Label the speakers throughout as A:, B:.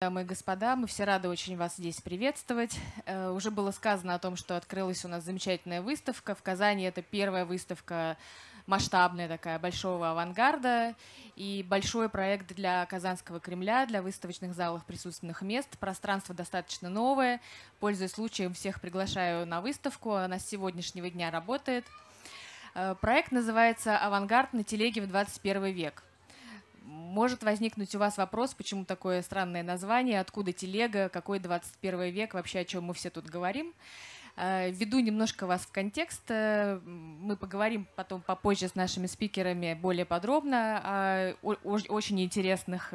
A: Дамы и господа, мы все рады очень вас здесь приветствовать. Уже было сказано о том, что открылась у нас замечательная выставка. В Казани это первая выставка масштабная такая, большого авангарда и большой проект для Казанского Кремля, для выставочных залов присутственных мест. Пространство достаточно новое. Пользуясь случаем, всех приглашаю на выставку. Она с сегодняшнего дня работает. Проект называется «Авангард на телеге в 21 век». Может возникнуть у вас вопрос, почему такое странное название, откуда телега, какой 21 век, вообще о чем мы все тут говорим. Введу немножко вас в контекст. Мы поговорим потом попозже с нашими спикерами более подробно о очень интересных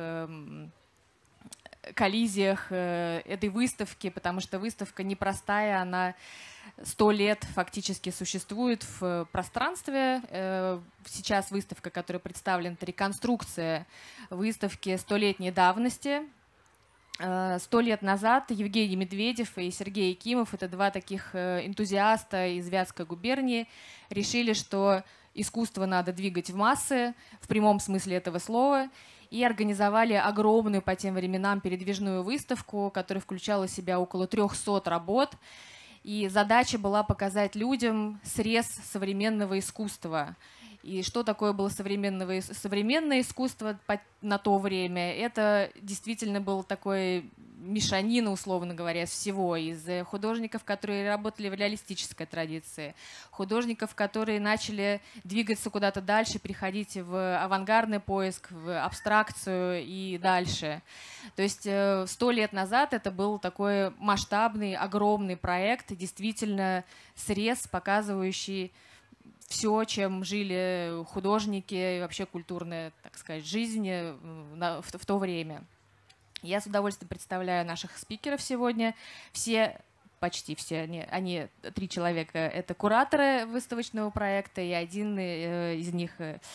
A: коллизиях этой выставки, потому что выставка непростая, она 100 лет фактически существует в пространстве. Сейчас выставка, которая представлена, это реконструкция выставки 100-летней давности. 100 лет назад Евгений Медведев и Сергей Якимов, это два таких энтузиаста из Вятской губернии, решили, что искусство надо двигать в массы, в прямом смысле этого слова, и организовали огромную по тем временам передвижную выставку, которая включала в себя около 300 работ. И задача была показать людям срез современного искусства. И что такое было современное искусство на то время? Это действительно был такой мешанина, условно говоря, из всего. Из художников, которые работали в реалистической традиции, художников, которые начали двигаться куда-то дальше, переходить в авангардный поиск, в абстракцию и дальше. То есть 100 лет назад это был такой масштабный, огромный проект, действительно срез, показывающий все, чем жили художники и вообще культурная, так сказать, жизнь в то время. Я с удовольствием представляю наших спикеров сегодня. Почти все, они 3 человека, это кураторы выставочного проекта, и один из них,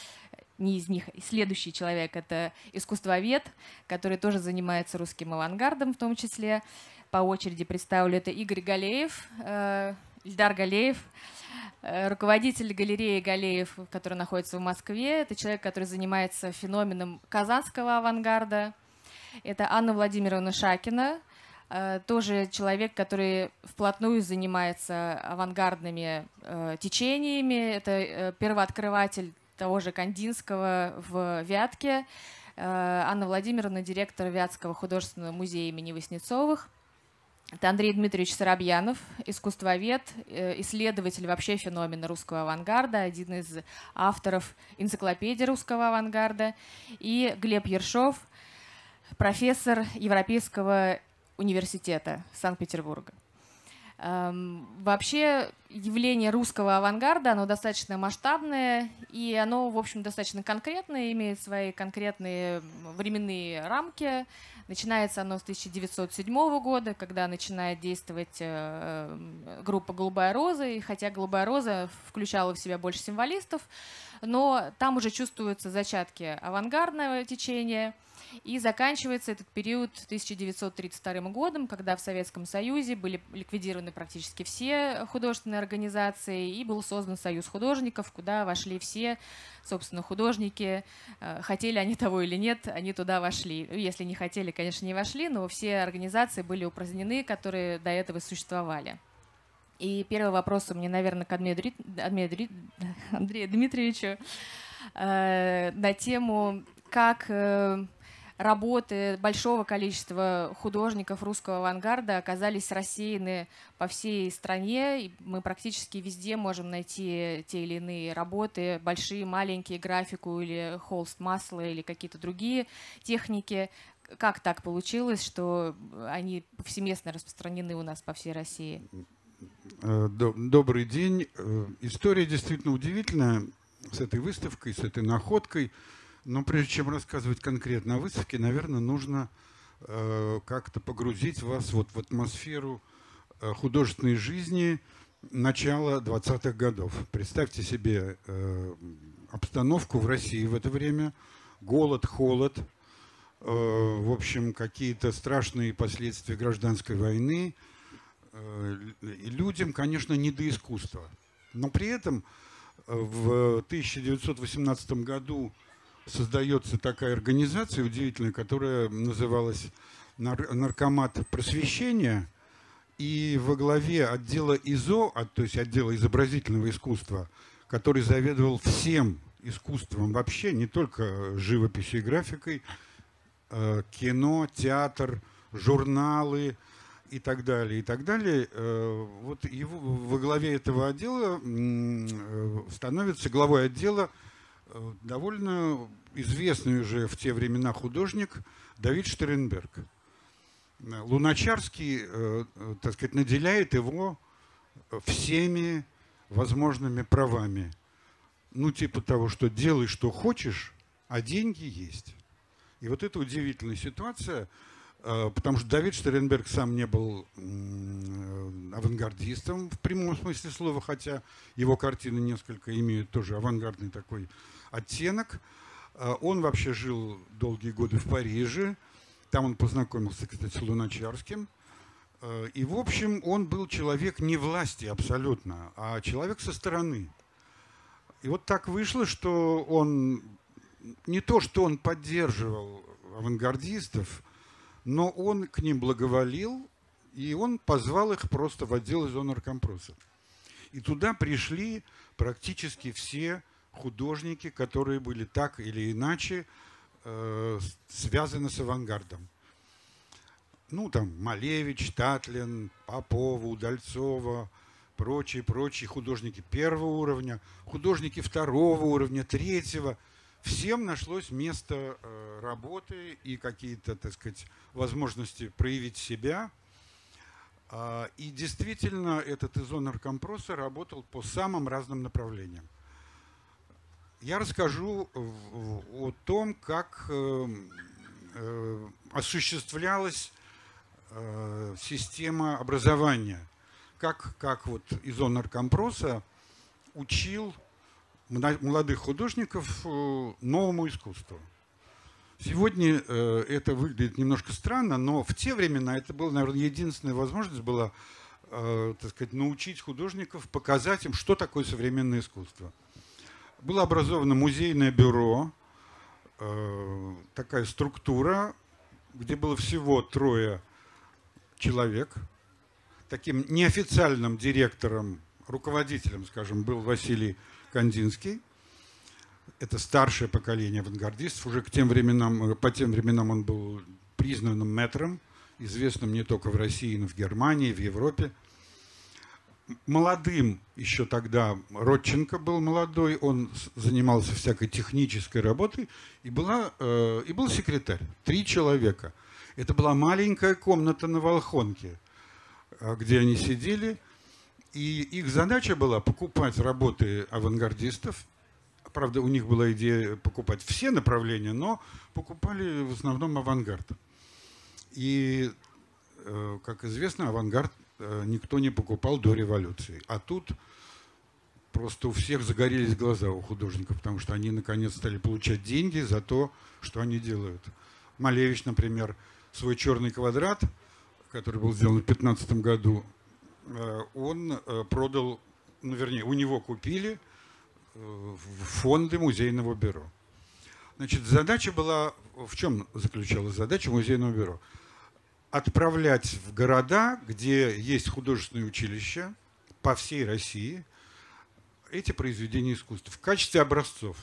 A: следующий человек, это искусствовед, который тоже занимается русским авангардом в том числе. По очереди представлю, это Игорь Галеев, Ильдар Галеев, руководитель галереи Галеев, который находится в Москве. Это человек, который занимается феноменом казанского авангарда. Это Анна Владимировна Шакина, тоже человек, который вплотную занимается авангардными течениями. Это первооткрыватель того же Кандинского в Вятке. Анна Владимировна, директор Вятского художественного музея имени Васнецовых. Это Андрей Дмитриевич Соробьянов, искусствовед, исследователь вообще феномена русского авангарда, один из авторов энциклопедии русского авангарда. И Глеб Ершов, профессор Европейского университета Санкт-Петербурга. Вообще явление русского авангарда, оно достаточно масштабное, и оно, в общем, достаточно конкретное, имеет свои конкретные временные рамки. Начинается оно с 1907 года, когда начинает действовать группа «Голубая роза», и хотя «Голубая роза» включала в себя больше символистов, но там уже чувствуются зачатки авангардного течения. И заканчивается этот период 1932 годом, когда в Советском Союзе были ликвидированы практически все художественные организации, и был создан Союз художников, куда вошли все, собственно, художники. Хотели они того или нет, они туда вошли. Если не хотели, конечно, не вошли, но все организации были упразднены, которые до этого существовали. И первый вопрос у меня, наверное, к Андрею Дмитриевичу на тему, как работы большого количества художников русского авангарда оказались рассеяны по всей стране. И мы практически везде можем найти те или иные работы, большие, маленькие, графику или холст, масло или какие-то другие техники. Как так получилось, что они повсеместно распространены у нас по всей России?
B: Добрый день. История действительно удивительная с этой выставкой, с этой находкой. Но прежде чем рассказывать конкретно о выставке, наверное, нужно как-то погрузить вас вот в атмосферу художественной жизни начала 20-х годов. Представьте себе обстановку в России в это время. Голод, холод, в общем, какие-то страшные последствия гражданской войны. И людям, конечно, не до искусства. Но при этом в 1918 году создается такая организация удивительная, которая называлась «Наркомат просвещения». И во главе отдела ИЗО, то есть отдела изобразительного искусства, который заведовал всем искусством вообще, не только живописью и графикой, кино, театр, журналы и так далее, и так далее. Вот его, во главе этого отдела становится главой отдела довольно известный уже в те времена художник Давид Штернберг. Луначарский, так сказать, наделяет его всеми возможными правами. Ну, типа того, что делай, что хочешь, а деньги есть. И вот это удивительная ситуация, потому что Давид Штернберг сам не был авангардистом в прямом смысле слова, хотя его картины несколько имеют тоже авангардный такой оттенок. Он вообще жил долгие годы в Париже. Там он познакомился, кстати, с Луначарским. И, в общем, он был человек не власти абсолютно, а человек со стороны. И вот так вышло, что он, не то что он поддерживал авангардистов, но он к ним благоволил, и он позвал их просто в отдел Изонаркомпроса. И туда пришли практически все художники, которые были так или иначе связаны с авангардом. Ну, там, Малевич, Татлин, Попова, Удальцова, прочие художники первого уровня, художники второго уровня, третьего. Всем нашлось место работы и какие-то, так сказать, возможности проявить себя. И действительно, этот Изонаркомпроса работал по самым разным направлениям. Я расскажу о том, как осуществлялась система образования, как вот Изонаркомпроса учил молодых художников новому искусству. Сегодня это выглядит немножко странно, но в те времена это была, наверное, единственная возможность была, так сказать, научить художников, показать им, что такое современное искусство. Было образовано музейное бюро, такая структура, где было всего 3 человек. Таким неофициальным директором, руководителем, скажем, был Василий Кандинский. Это старшее поколение авангардистов. Уже по тем временам он был признанным мэтром, известным не только в России, но и в Германии, в Европе. Молодым еще тогда Родченко был молодой, он занимался всякой технической работой, и был секретарь. 3 человека. Это была маленькая комната на Волхонке, где они сидели, и их задача была покупать работы авангардистов. Правда, у них была идея покупать все направления, но покупали в основном авангард. И, как известно, авангард никто не покупал до революции. А тут просто у всех загорелись глаза у художников, потому что они наконец стали получать деньги за то, что они делают. Малевич, например, свой «Черный квадрат», который был сделан в 2015 году, он продал, ну, вернее, у него купили фонды музейного бюро. Значит, задача была, в чем заключалась задача музейного бюро? Отправлять в города, где есть художественные училища по всей России, эти произведения искусства в качестве образцов.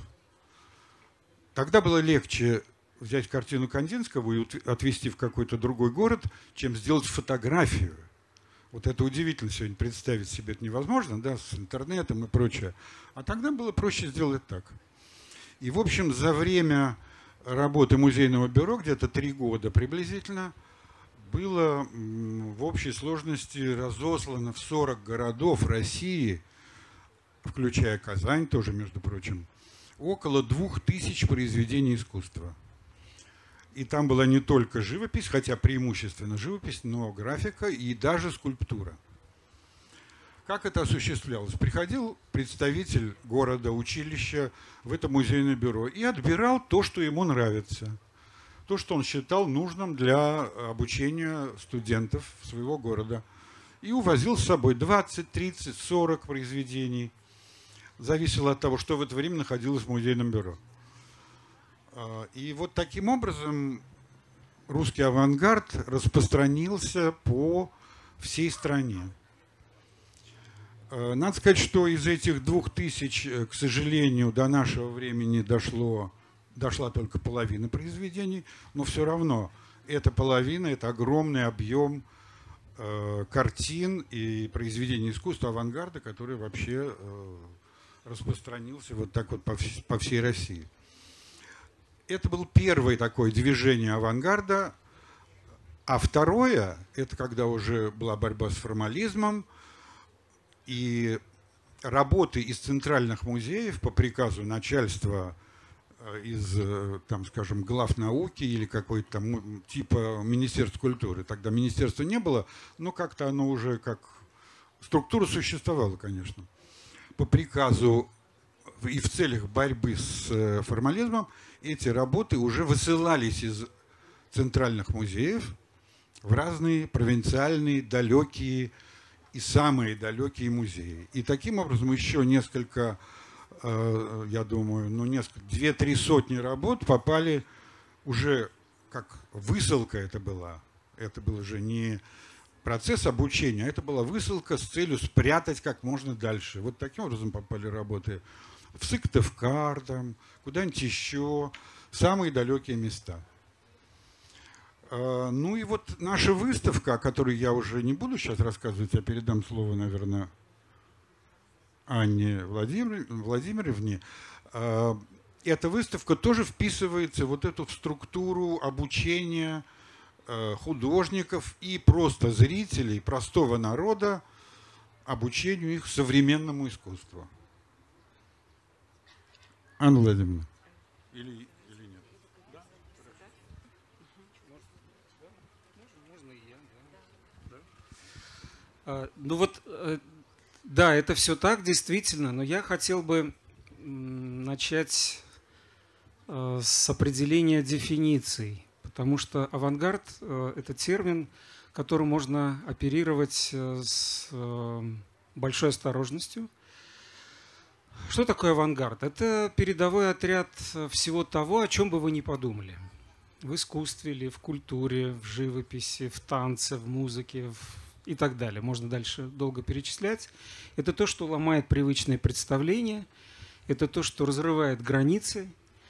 B: Тогда было легче взять картину Кандинского и отвезти в какой-то другой город, чем сделать фотографию. Вот это удивительно сегодня представить себе это невозможно, да, с интернетом и прочее. А тогда было проще сделать так. И, в общем, за время работы музейного бюро, где-то 3 года приблизительно, было в общей сложности разослано в 40 городов России, включая Казань тоже, между прочим, около 2000 произведений искусства. И там была не только живопись, хотя преимущественно живопись, но графика и даже скульптура. Как это осуществлялось? Приходил представитель города, училища в это музейное бюро и отбирал то, что ему нравится. То, что он считал нужным для обучения студентов своего города. И увозил с собой 20, 30, 40 произведений. Зависело от того, что в это время находилось в музейном бюро. И вот таким образом русский авангард распространился по всей стране. Надо сказать, что из этих 2000, к сожалению, до нашего времени дошла только половина произведений, но все равно эта половина – это огромный объем картин и произведений искусства авангарда, который вообще распространился вот так вот по всей России. Это было первое такое движение авангарда, а второе – это когда уже была борьба с формализмом, и работы из центральных музеев по приказу начальства из, там, скажем, глав науки или какой-то там типа Министерства культуры. Тогда министерства не было, но как-то оно уже как структура существовала, конечно. По приказу и в целях борьбы с формализмом эти работы уже высылались из центральных музеев в разные провинциальные, далекие и самые далекие музеи. И таким образом еще несколько, я думаю, 2-3 сотни работ попали уже как высылка это была. Это был уже не процесс обучения, а это была высылка с целью спрятать как можно дальше. Вот таким образом попали работы в Сыктывкар, там, куда-нибудь еще, в самые далекие места. Ну и вот наша выставка, о которой я уже не буду сейчас рассказывать, я передам слово, наверное, Анне Владимировне. Эта выставка тоже вписывается вот эту в структуру обучения художников и просто зрителей, простого народа, обучению их современному искусству. Анна Владимировна. Или нет? Да?
C: Можно и я, да. Ну вот, да, это все так, действительно, но я хотел бы начать с определения дефиниций, потому что авангард – это термин, которым можно оперировать с большой осторожностью. Что такое авангард? Это передовой отряд всего того, о чем бы вы ни подумали. В искусстве или в культуре, в живописи, в танце, в музыке и так далее. Можно дальше долго перечислять. Это то, что ломает привычные представления. Это то, что разрывает границы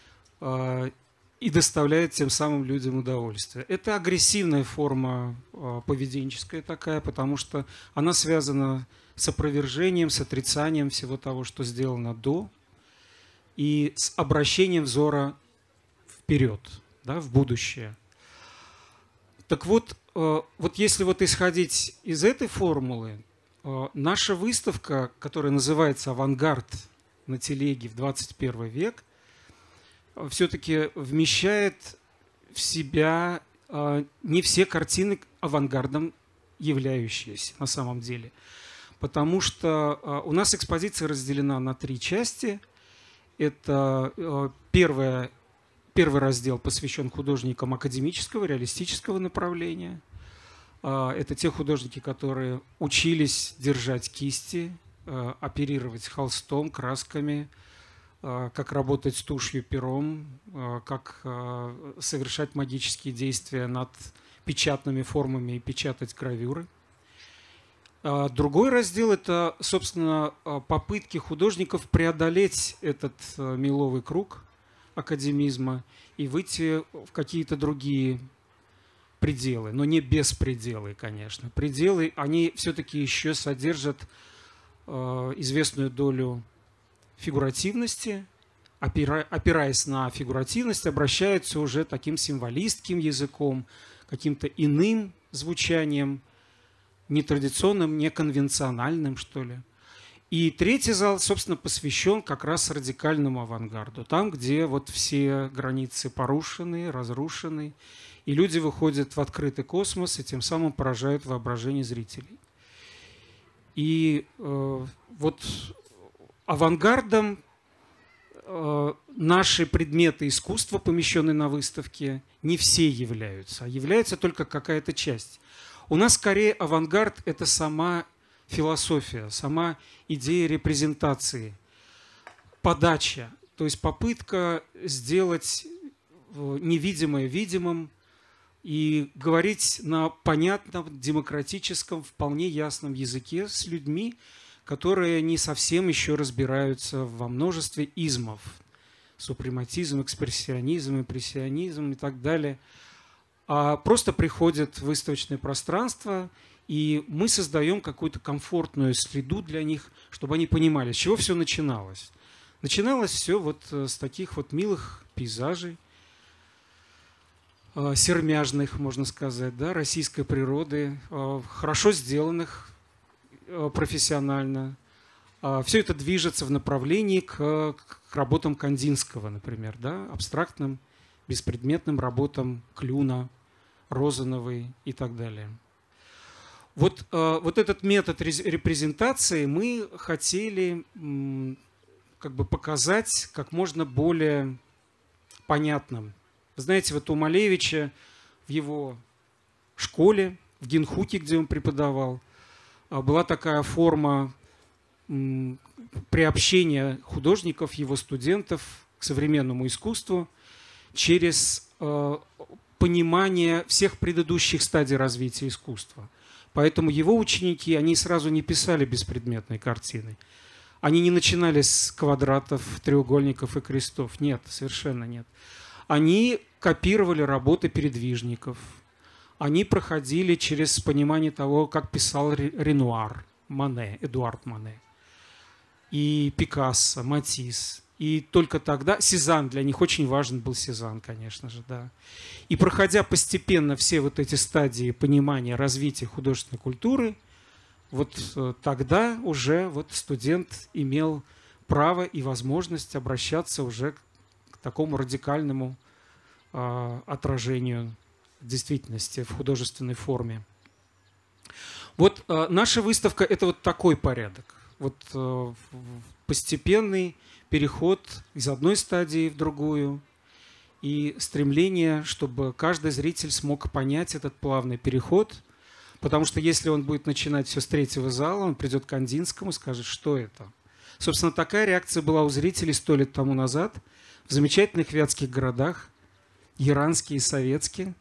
C: и доставляет тем самым людям удовольствие. Это агрессивная форма поведенческая такая, потому что она связана с опровержением, с отрицанием всего того, что сделано до, и с обращением взора вперед, да, в будущее. Так вот, если вот исходить из этой формулы, наша выставка, которая называется «Авангард на телеге в 21 век», все-таки вмещает в себя не все картины авангардом являющиеся на самом деле. Потому что у нас экспозиция разделена на 3 части. Это первый раздел посвящен художникам академического, реалистического направления. Это те художники, которые учились держать кисти, оперировать холстом, красками, как работать с тушью, пером, как совершать магические действия над печатными формами и печатать гравюры. Другой раздел – это, собственно, попытки художников преодолеть этот меловый круг академизма и выйти в какие-то другие пределы, но не беспределы, конечно. Пределы, они все-таки еще содержат известную долю фигуративности, опираясь на фигуративность, обращаются уже таким символистским языком, каким-то иным звучанием, нетрадиционным, неконвенциональным, что ли. И третий зал, собственно, посвящен как раз радикальному авангарду. Там, где вот все границы порушены, разрушены, и люди выходят в открытый космос и тем самым поражают воображение зрителей. И вот авангардом наши предметы искусства, помещенные на выставке, не все являются, а является только какая-то часть. У нас скорее авангард – это сама философия, сама идея репрезентации, подача, то есть попытка сделать невидимое видимым и говорить на понятном, демократическом, вполне ясном языке с людьми, которые не совсем еще разбираются во множестве измов. Супрематизм, экспрессионизм, импрессионизм и так далее. А просто приходят в выставочное пространство, и мы создаем какую-то комфортную среду для них, чтобы они понимали, с чего все начиналось. Начиналось все вот с таких вот милых пейзажей, сермяжных, можно сказать, да, российской природы, хорошо сделанных профессионально. Все это движется в направлении к работам Кандинского, например, да, абстрактным, беспредметным работам Клюна, Розановой и так далее. Вот этот метод репрезентации мы хотели как бы показать как можно более понятным. Вы знаете, вот у Малевича в его школе, в Гинхуке, где он преподавал, была такая форма приобщения художников, его студентов к современному искусству через понимание всех предыдущих стадий развития искусства. Поэтому его ученики, они сразу не писали беспредметной картины. Они не начинали с квадратов, треугольников и крестов. Нет, совершенно нет. Они копировали работы передвижников. Они проходили через понимание того, как писал Ренуар, Мане, Эдуард Мане, и Пикассо, Матисс. И только тогда Сезанн, для них очень важен был Сезанн, конечно же, да. И проходя постепенно все вот эти стадии понимания развития художественной культуры, вот тогда уже вот студент имел право и возможность обращаться уже к такому радикальному отражению действительности в художественной форме. Вот наша выставка – это вот такой порядок. Вот постепенный переход из одной стадии в другую и стремление, чтобы каждый зритель смог понять этот плавный переход, потому что если он будет начинать все с третьего зала, он придет к Кандинскому и скажет, что это. Собственно, такая реакция была у зрителей 100 лет тому назад в замечательных вятских городах, Яранске и Советске.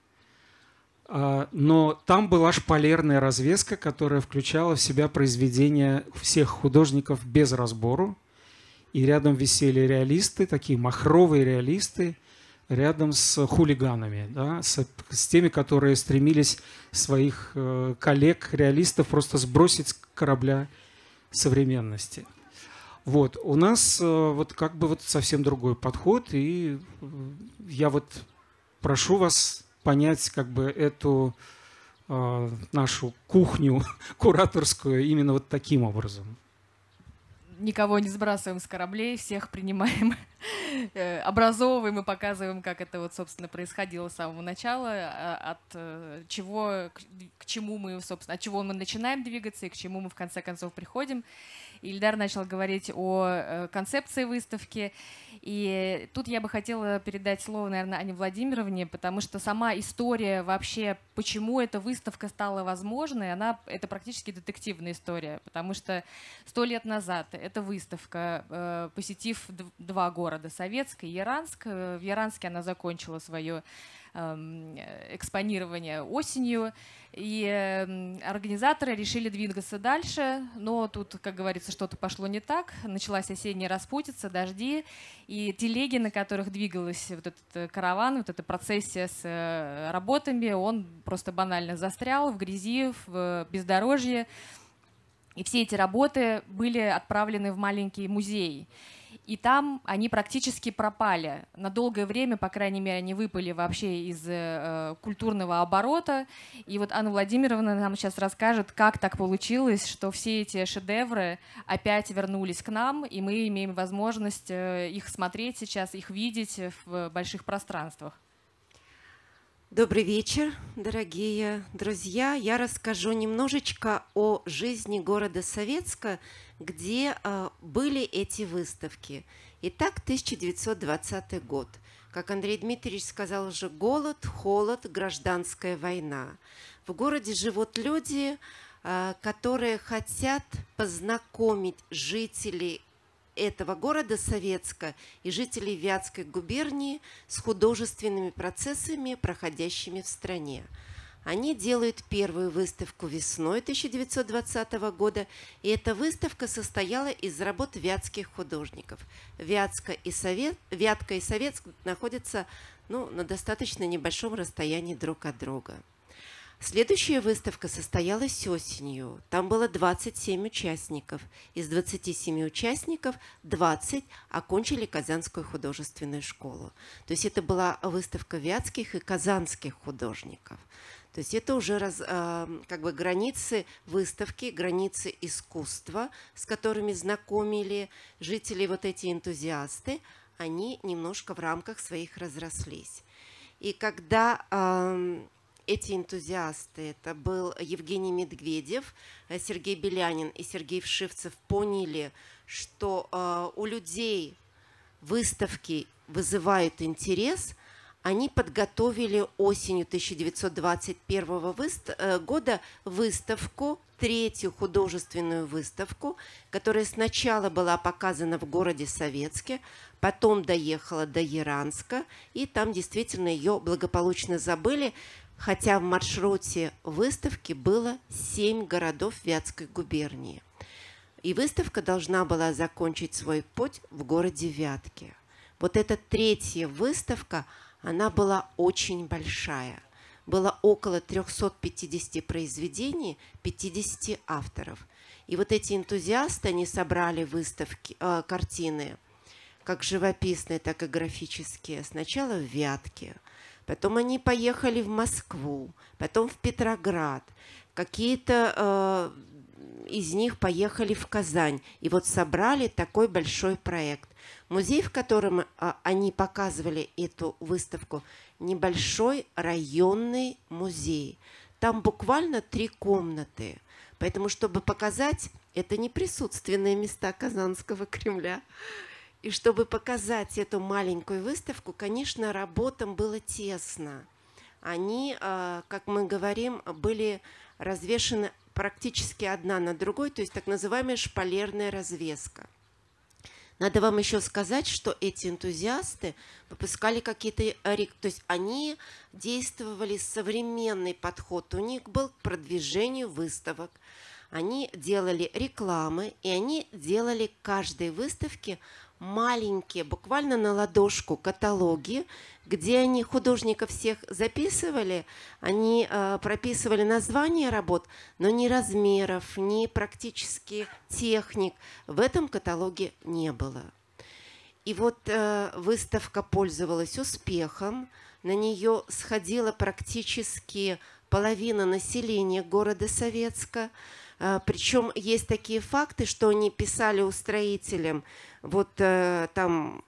C: Но там была шпалерная развеска, которая включала в себя произведения всех художников без разбору. И рядом висели реалисты, такие махровые реалисты, рядом с хулиганами, да, с теми, которые стремились своих коллег-реалистов просто сбросить с корабля современности. Вот. У нас вот как бы вот совсем другой подход, и я вот прошу вас понять как бы эту нашу кухню кураторскую именно вот таким образом.
A: Никого не сбрасываем с кораблей, всех принимаем, образовываем и показываем, как это вот, собственно, происходило с самого начала, от чего к чему мы, собственно, от чего мы начинаем двигаться и к чему мы в конце концов приходим. Ильдар начал говорить о концепции выставки, и тут я бы хотела передать слово, наверное, Ане Владимировне, потому что сама история вообще, почему эта выставка стала возможной, это практически детективная история, потому что 100 лет назад эта выставка, посетив 2 города, Советск и Яранск, в Яранске она закончила свое экспонирование осенью, и организаторы решили двигаться дальше, но тут, как говорится, что-то пошло не так, началась осенняя распутица, дожди, и телеги, на которых двигалась вот этот караван, вот эта процессия с работами, он просто банально застрял в грязи, в бездорожье, и все эти работы были отправлены в маленький музей. И там они практически пропали. На долгое время, по крайней мере, они выпали вообще из культурного оборота. И вот Анна Владимировна нам сейчас расскажет, как так получилось, что все эти шедевры опять вернулись к нам, и мы имеем возможность их смотреть сейчас, их видеть в больших пространствах.
D: Добрый вечер, дорогие друзья. Я расскажу немножечко о жизни города Советска, где были эти выставки. Итак, 1920 год. Как Андрей Дмитриевич сказал уже, голод, холод, гражданская война. В городе живут люди, которые хотят познакомить жителей этого города Советска и жителей Вятской губернии с художественными процессами, проходящими в стране. Они делают первую выставку весной 1920 года, и эта выставка состояла из работ вятских художников. Вятка и Советск находятся на достаточно небольшом расстоянии друг от друга. Следующая выставка состоялась осенью. Там было 27 участников. Из 27 участников 20 окончили Казанскую художественную школу. То есть это была выставка вятских и казанских художников. То есть это уже границы выставки, границы искусства, с которыми знакомили жители вот эти энтузиасты, они немножко в рамках своих разрослись. И когда эти энтузиасты, это был Евгений Медведев, Сергей Белянин и Сергей Вшивцев, поняли, что у людей выставки вызывают интерес, они подготовили осенью 1921 года выставку, третью художественную выставку, которая сначала была показана в городе Советске, потом доехала до Яранска, и там действительно ее благополучно забыли, хотя в маршруте выставки было 7 городов Вятской губернии. И выставка должна была закончить свой путь в городе Вятке. Вот эта третья выставка, она была очень большая. Было около 350 произведений, 50 авторов. И вот эти энтузиасты, они собрали картины, как живописные, так и графические, сначала в Вятке. Потом они поехали в Москву, потом в Петроград. Какие-то из них поехали в Казань. И вот собрали такой большой проект. Музей, в котором они показывали эту выставку, небольшой районный музей. Там буквально 3 комнаты. Поэтому, чтобы показать, это не присутственные места Казанского Кремля. И чтобы показать эту маленькую выставку, конечно, работам было тесно. Они, как мы говорим, были развешаны практически одна на другой, то есть так называемая шпалерная развеска. Надо вам еще сказать, что эти энтузиасты выпускали какие-то... То есть они действовали современный подход. У них был к продвижению выставок. Они делали рекламы, и они делали к каждой выставке маленькие, буквально на ладошку, каталоги, где они художников всех записывали, они прописывали названия работ, но ни размеров, ни практически техник в этом каталоге не было. И вот выставка пользовалась успехом, на нее сходила практически половина населения города Советска. Причем есть такие факты, что они писали устроителям, вот там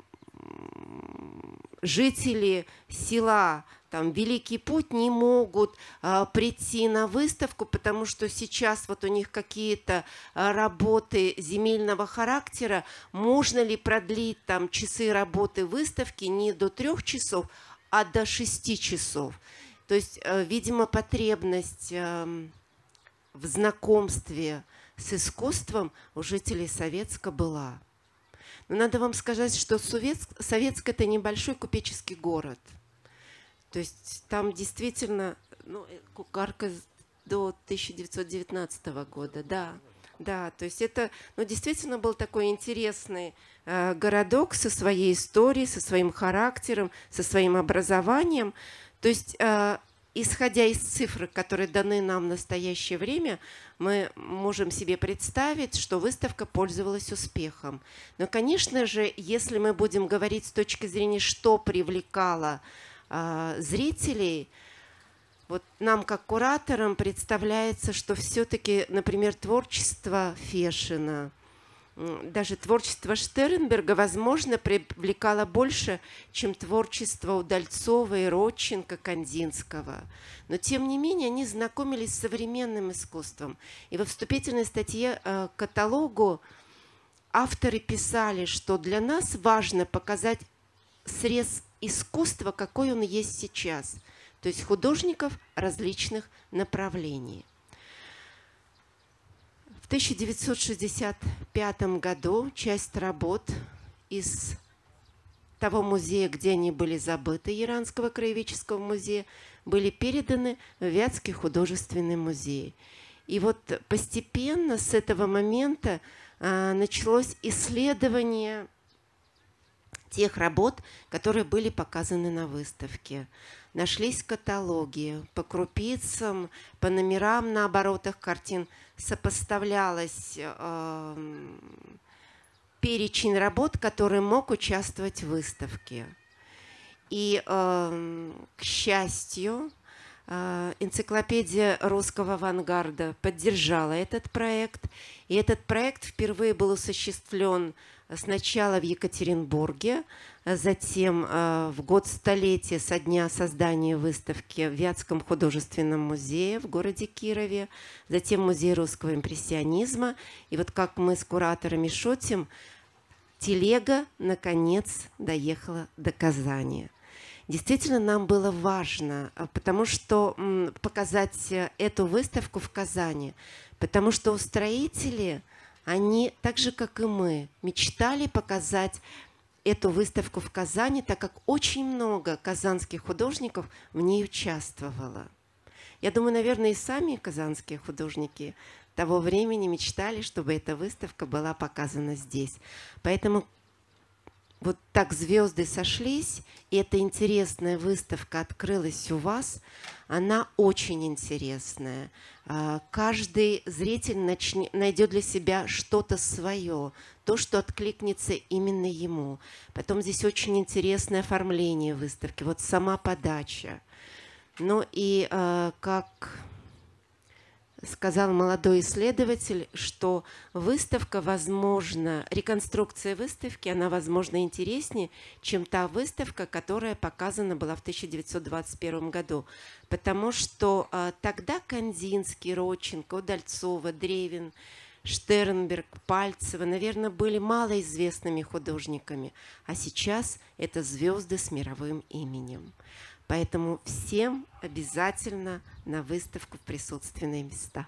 D: жители села, там Великий Путь не могут прийти на выставку, потому что сейчас вот у них какие-то работы земельного характера. Можно ли продлить там часы работы выставки не до 3 часов, а до 6 часов? То есть, видимо, потребность в знакомстве с искусством у жителей Советска была. Но надо вам сказать, что Советск – это небольшой купеческий город. То есть там действительно Кукарка до 1919 года, да. Да, то есть это действительно был такой интересный городок со своей историей, со своим характером, со своим образованием. То есть, исходя из цифр, которые даны нам в настоящее время, мы можем себе представить, что выставка пользовалась успехом. Но, конечно же, если мы будем говорить с точки зрения, что привлекало зрителей, вот нам, как кураторам, представляется, что все-таки, например, творчество Фешина, даже творчество Штернберга, возможно, привлекало больше, чем творчество Удальцова и Родченко, Кандинского. Но, тем не менее, они знакомились с современным искусством. И во вступительной статье к каталогу авторы писали, что для нас важно показать срез искусства, какой он есть сейчас. То есть художников различных направлений. В 1965 году часть работ из того музея, где они были забыты, Яранского краеведческого музея, были переданы в Вятский художественный музей. И вот постепенно с этого момента началось исследование тех работ, которые были показаны на выставке. Нашлись каталоги по крупицам, по номерам на оборотах картин, сопоставлялось перечень работ, который мог участвовать в выставке. И, к счастью, энциклопедия русского авангарда поддержала этот проект. И этот проект впервые был осуществлен сначала в Екатеринбурге, затем в год столетия со дня создания выставки в Вятском художественном музее в городе Кирове, затем в Музее русского импрессионизма. И вот как мы с кураторами шутим, телега наконец доехала до Казани. Действительно, нам было важно, потому что показать эту выставку в Казани, потому что устроители, они, так же, как и мы, мечтали показать эту выставку в Казани, так как очень много казанских художников в ней участвовало. Я думаю, наверное, и сами казанские художники того времени мечтали, чтобы эта выставка была показана здесь. Поэтому вот так звезды сошлись, и эта интересная выставка открылась у вас. Она очень интересная. Каждый зритель найдет для себя что-то свое, то, что откликнется именно ему. Потом здесь очень интересное оформление выставки, вот сама подача. Ну и как сказал молодой исследователь, что выставка, возможно, реконструкция выставки, она, возможно, интереснее, чем та выставка, которая показана была в 1921 году. Потому что тогда Кандинский, Родченко, Удальцова, Древин, Штернберг, Пальцева, наверное, были малоизвестными художниками. А сейчас это звезды с мировым именем. Поэтому всем обязательно на выставку в присутственные места.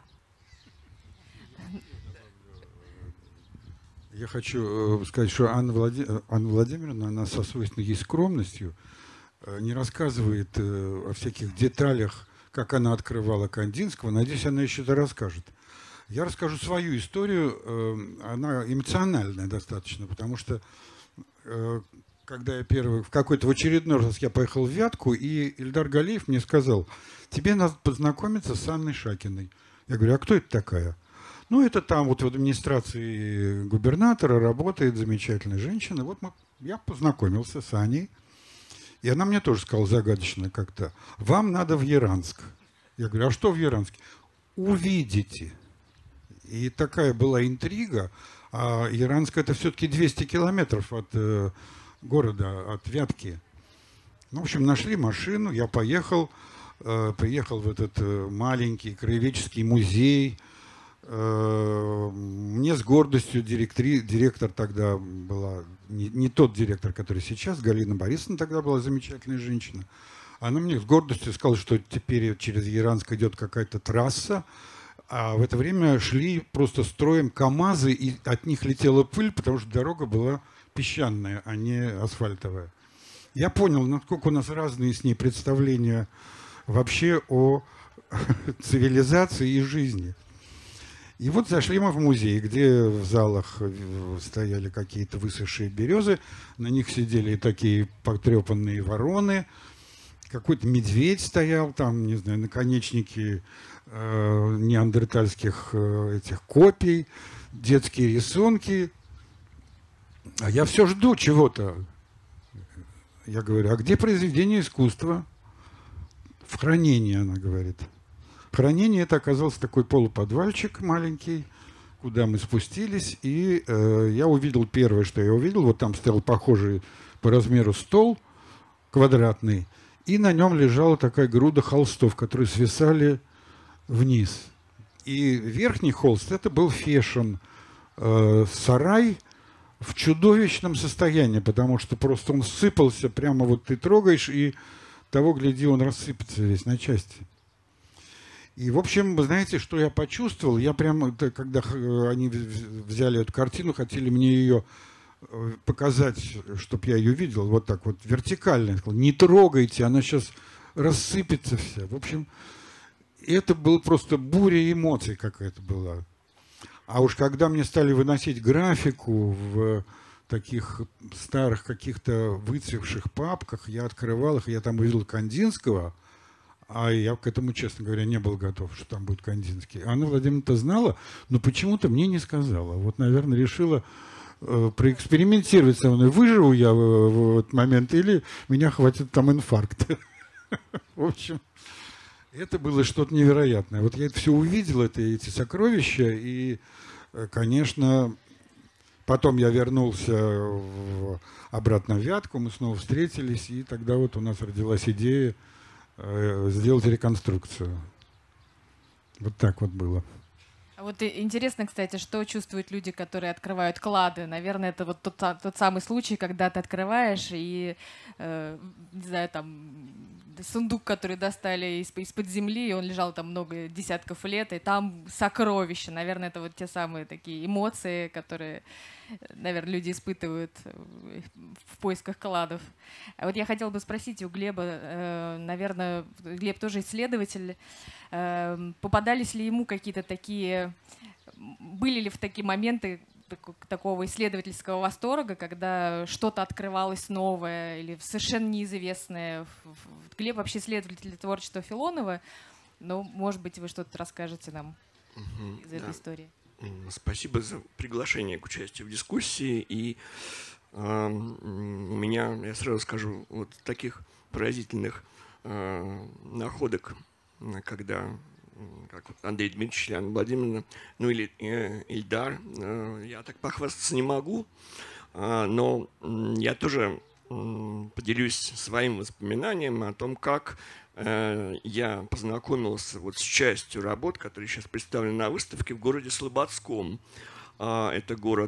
B: Я хочу сказать, что Анна Владимировна, она со свойственной ей скромностью не рассказывает о всяких деталях, как она открывала Кандинского. Надеюсь, она еще это расскажет. Я расскажу свою историю. Она эмоциональная достаточно, потому что когда я в очередной раз я поехал в Вятку, и Ильдар Галиев мне сказал: тебе надо познакомиться с Анной Шакиной. Я говорю: а кто это такая? Ну, это там вот в администрации губернатора работает замечательная женщина. Вот я познакомился с Аней, и она мне тоже сказала загадочно как-то: вам надо в Яранск. Я говорю: а что в Яранске? Увидите. И такая была интрига. А Яранск — это все-таки 200 километров от города, от Вятки. Ну, в общем, нашли машину, я приехал в этот маленький краеведческий музей. Мне с гордостью директор тогда была, не тот директор, который сейчас, Галина Борисовна тогда была замечательная женщина. Она мне с гордостью сказала, что теперь через Яранск идет какая-то трасса, а в это время шли просто строем КАМАЗы, и от них летела пыль, потому что дорога была песчаная, а не асфальтовая. Я понял, насколько у нас разные с ней представления вообще о цивилизации и жизни. И вот зашли мы в музей, где в залах стояли какие-то высохшие березы, на них сидели такие потрепанные вороны, какой-то медведь стоял там, не знаю, наконечники неандертальских этих копий, детские рисунки. А я все жду чего-то. Я говорю: а где произведение искусства? В хранении, она говорит. Хранение — это оказался такой полуподвальчик маленький, куда мы спустились, и я увидел первое, что я увидел. Вот там стоял похожий по размеру стол квадратный, и на нем лежала такая груда холстов, которые свисали вниз. И верхний холст — это был Фешин, сарай в чудовищном состоянии, потому что просто он сыпался, прямо вот ты трогаешь, и того, гляди, он рассыпется весь на части. И, в общем, вы знаете, что я почувствовал? Я прямо, когда они взяли эту картину, хотели мне ее показать, чтобы я ее видел, вот так вот вертикально. Я сказал, не трогайте, она сейчас рассыпется вся. В общем, это был просто буря эмоций какая-то была. А уж когда мне стали выносить графику в таких старых каких-то выцвевших папках, я открывал их, я там увидел Кандинского, а я к этому, честно говоря, не был готов, что там будет Кандинский. Анна Владимировна-то знала, но почему-то мне не сказала. Вот, наверное, решила проэкспериментировать со мной. Выживу я в этот момент или меня хватит там инфаркта. В общем, это было что-то невероятное. Вот я это все увидел, эти сокровища, и, конечно, потом я вернулся обратно в Вятку, мы снова встретились, и тогда вот у нас родилась идея сделать реконструкцию. Вот так вот было.
A: А вот интересно, кстати, что чувствуют люди, которые открывают клады. Наверное, это вот тот самый случай, когда ты открываешь и, не знаю, там сундук, который достали из-под земли, и он лежал там много десятков лет, и там сокровища. Наверное, это вот те самые такие эмоции, которые, наверное, люди испытывают в поисках кладов. А вот я хотела бы спросить у Глеба, наверное, Глеб тоже исследователь, попадались ли ему какие-то такие, были ли в такие моменты такого исследовательского восторга, когда что-то открывалось новое или совершенно неизвестное? Глеб вообще исследователь творчества Филонова, но, может быть, вы что-то расскажете нам из этой истории.
E: Спасибо за приглашение к участию в дискуссии. И у меня, я сразу скажу, вот таких поразительных находок, когда, как вот Андрей Дмитриевич, Анна Владимировна, ну или Ильдар, я так похвастаться не могу, но я тоже поделюсь своим воспоминанием о том, как я познакомился вот с частью работ, которые сейчас представлены на выставке в городе Слободском. Это город,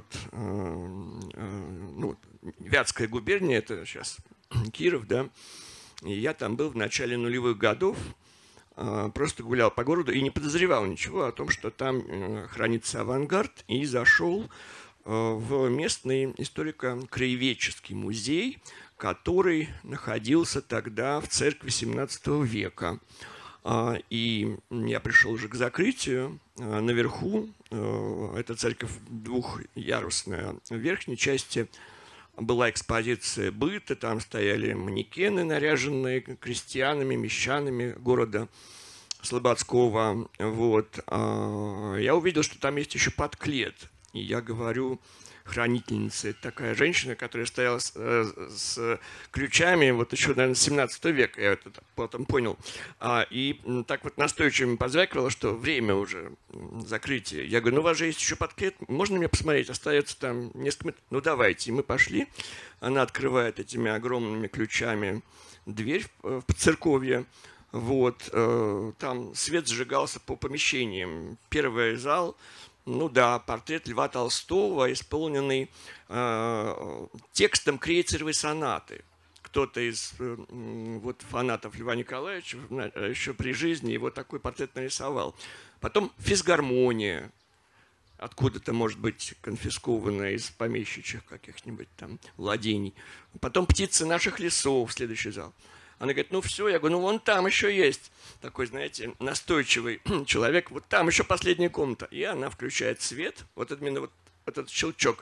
E: ну, Вятская губерния, это сейчас Киров, да. И я там был в начале нулевых годов, просто гулял по городу и не подозревал ничего о том, что там хранится авангард, и зашел в местный историко-краеведческий музей, который находился тогда в церкви XVII века. И я пришел уже к закрытию. Наверху, эта церковь двухъярусная, в верхней части была экспозиция быта, там стояли манекены, наряженные крестьянами, мещанами города Слободского. Вот. Я увидел, что там есть еще подклет. И я говорю, хранительница, это такая женщина, которая стояла с ключами, вот еще, наверное, с 17 века, я это потом понял. И так вот настойчиво позвякивала, что время уже закрытия. Я говорю, ну у вас же есть еще подклет, можно мне посмотреть? Остается там несколько минут. Ну давайте. И мы пошли. Она открывает этими огромными ключами дверь в церковье. Вот. Там свет сжигался по помещениям. Первый зал. Ну да, портрет Льва Толстого, исполненный текстом Крейцеровой сонаты. Кто-то из вот, фанатов Льва Николаевича еще при жизни его такой портрет нарисовал. Потом физгармония, откуда-то, может быть, конфискованная из помещичьих каких-нибудь там владений. Потом птицы наших лесов, следующий зал. Она говорит, ну все, я говорю, ну вон там еще есть такой, знаете, настойчивый человек, вот там еще последняя комната. И она включает свет, вот именно вот этот щелчок.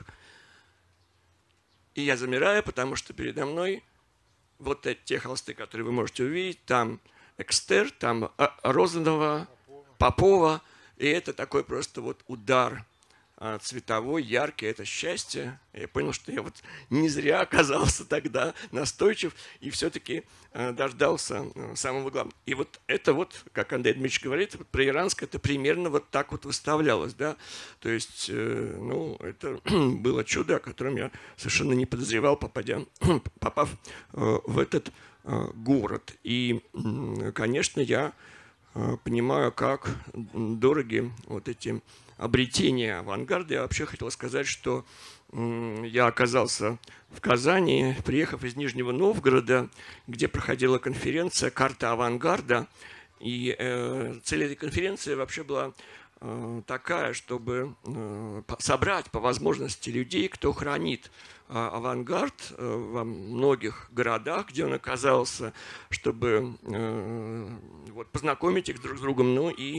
E: И я замираю, потому что передо мной вот те холсты, которые вы можете увидеть, там Экстер, там Розанова, Попова, и это такой просто вот удар цветовой, яркий, это счастье. Я понял, что я вот не зря оказался тогда настойчив и все-таки дождался самого главного. И вот это вот, как Андрей Дмитриевич говорит, вот про Яранск это примерно вот так вот выставлялось, да. То есть, ну, это было чудо, о котором я совершенно не подозревал, попав в этот город. И, конечно, я понимаю, как дороги вот эти обретения авангарда. Я вообще хотел сказать, что я оказался в Казани, приехав из Нижнего Новгорода, где проходила конференция «Карта авангарда». И цель этой конференции вообще была такая, чтобы собрать по возможности людей, кто хранит авангард во многих городах, где он оказался, чтобы вот, познакомить их друг с другом, ну и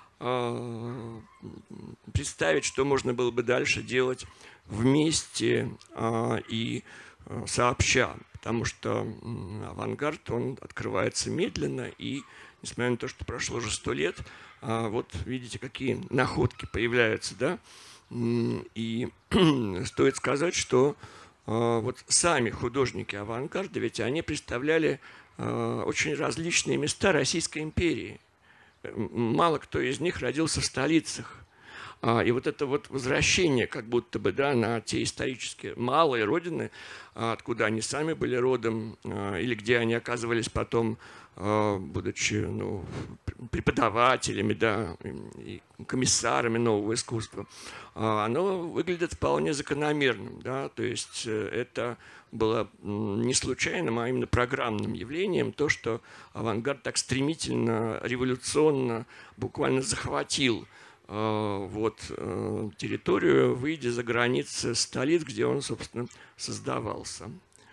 E: представить, что можно было бы дальше делать вместе и сообща, потому что авангард, он открывается медленно, и несмотря на то, что прошло уже 100 лет, вот видите, какие находки появляются, да, и стоит сказать, что вот сами художники авангарда, ведь они представляли очень различные места Российской империи. Мало кто из них родился в столицах. И вот это вот возвращение, как будто бы, да, на те исторические малые родины, откуда они сами были родом, или где они оказывались потом, будучи, ну, преподавателями, да, и комиссарами нового искусства, оно выглядит вполне закономерным, да, то есть это было не случайным, а именно программным явлением, то, что авангард так стремительно, революционно, буквально захватил вот территорию, выйдя за границы столиц, где он, собственно, создавался.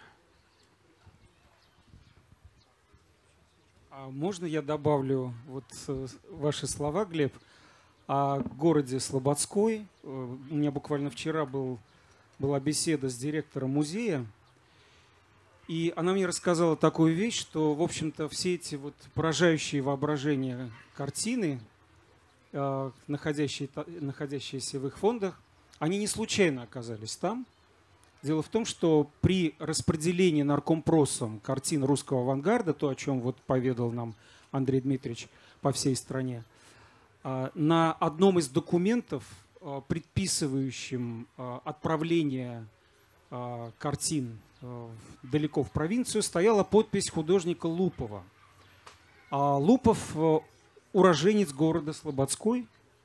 C: А можно я добавлю вот ваши слова, Глеб, о городе Слободской? У меня буквально вчера была беседа с директором музея, и она мне рассказала такую вещь, что, в общем-то, все эти вот поражающие воображение картины, находящиеся в их фондах, они не случайно оказались там. Дело в том, что при распределении наркомпросом картин русского авангарда, то, о чем вот поведал нам Андрей Дмитриевич, по всей стране, на одном из документов, предписывающим отправление картин далеко в провинцию, стояла подпись художника Лупова. Лупов уроженец города Слободской,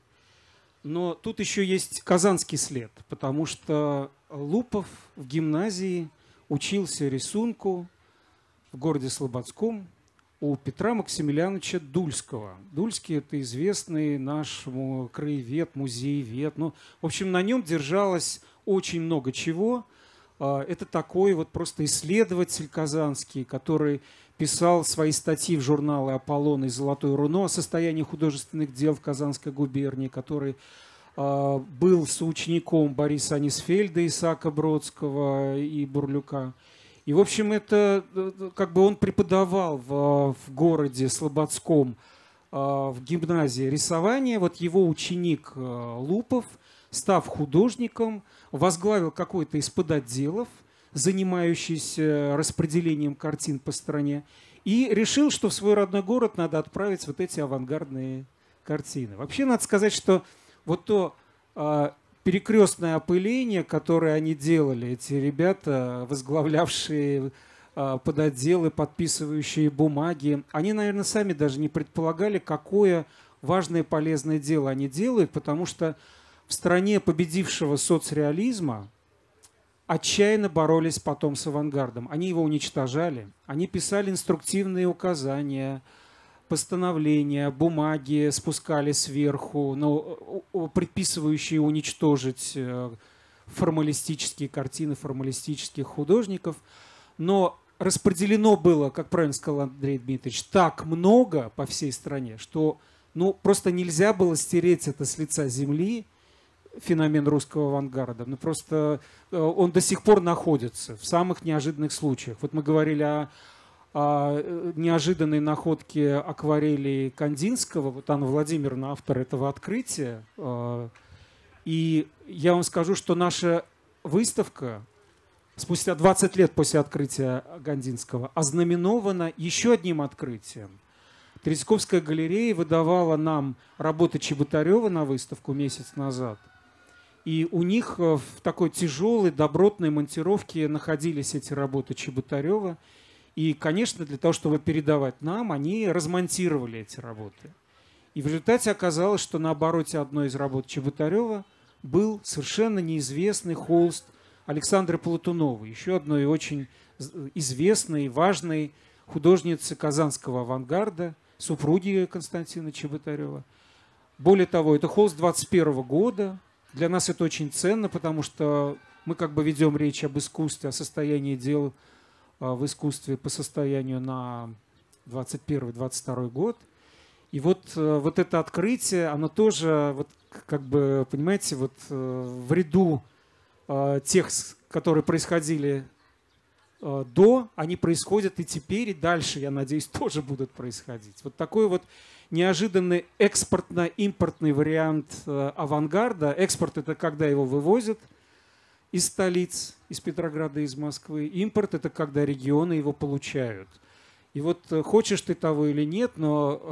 C: но тут еще есть казанский след, потому что Лупов в гимназии учился рисунку в городе Слободском у Петра Максимилиановича Дульского. Дульский – это известный наш краевед, музеевед. Ну, в общем, на нем держалось очень много чего. Это такой вот просто исследователь казанский, который писал свои статьи в журналы «Аполлон» и «Золотое руно» о состоянии художественных дел в Казанской губернии, который был соучеником Бориса Анисфельда, Исаака Бродского и Бурлюка. И, в общем, это как бы он преподавал в городе Слободском в гимназии рисование. Вот его ученик Лупов, став художником, возглавил какой-то из подотделов, занимающийся распределением картин по стране, и решил, что в свой родной город надо отправить вот эти авангардные картины. Вообще, надо сказать, что вот то перекрестное опыление, которое они делали, эти ребята, возглавлявшие подотделы, подписывающие бумаги, они, наверное, сами даже не предполагали, какое важное и полезное дело они делают, потому что в стране победившего соцреализма отчаянно боролись потом с авангардом. Они его уничтожали, они писали инструктивные указания, постановления, бумаги спускали сверху, но предписывающие уничтожить формалистические картины формалистических художников. Но распределено было, как правильно сказал Андрей Дмитриевич, так много по всей стране, что ну, просто нельзя было стереть это с лица земли, феномен русского авангарда. Ну, просто он до сих пор находится в самых неожиданных случаях. Вот мы говорили о неожиданной находке акварели Кандинского. Вот Анна Владимировна, автор этого открытия. И я вам скажу, что наша выставка спустя 20 лет после открытия Кандинского ознаменована еще одним открытием. Третьяковская галерея выдавала нам работы Чеботарева на выставку месяц назад. И у них в такой тяжелой, добротной монтировке находились эти работы Чеботарева. И, конечно, для того, чтобы передавать нам, они размонтировали эти работы. И в результате оказалось, что на обороте одной из работ Чеботарева был совершенно неизвестный холст Александры Платуновой, еще одной очень известной, важной художницы казанского авангарда, супруги Константина Чеботарева. Более того, это холст 21 года. Для нас это очень ценно, потому что мы как бы ведем речь об искусстве, о состоянии дел в искусстве по состоянию на 21-22 год. И вот это открытие, оно тоже, вот, как бы, понимаете, вот в ряду тех, которые происходили до, они происходят и теперь, и дальше, я надеюсь, тоже будут происходить. Вот такой вот неожиданный экспортно-импортный вариант авангарда. Экспорт – это когда его вывозят из столиц, из Петрограда, из Москвы. Импорт – это когда регионы его получают. И вот хочешь ты того или нет, но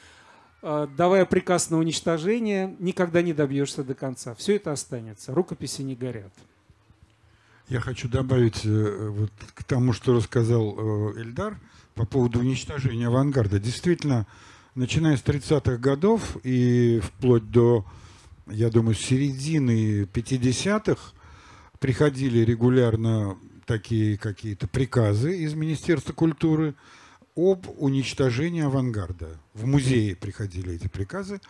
C: давая приказ на уничтожение, никогда не добьешься до конца. Все это останется. Рукописи не горят.
B: Я хочу добавить вот к тому, что рассказал Эльдар по поводу уничтожения авангарда. Действительно, начиная с 30-х годов и вплоть до, я думаю, середины 50-х приходили регулярно такие какие-то приказы из Министерства культуры об уничтожении авангарда. В музее приходили эти приказы.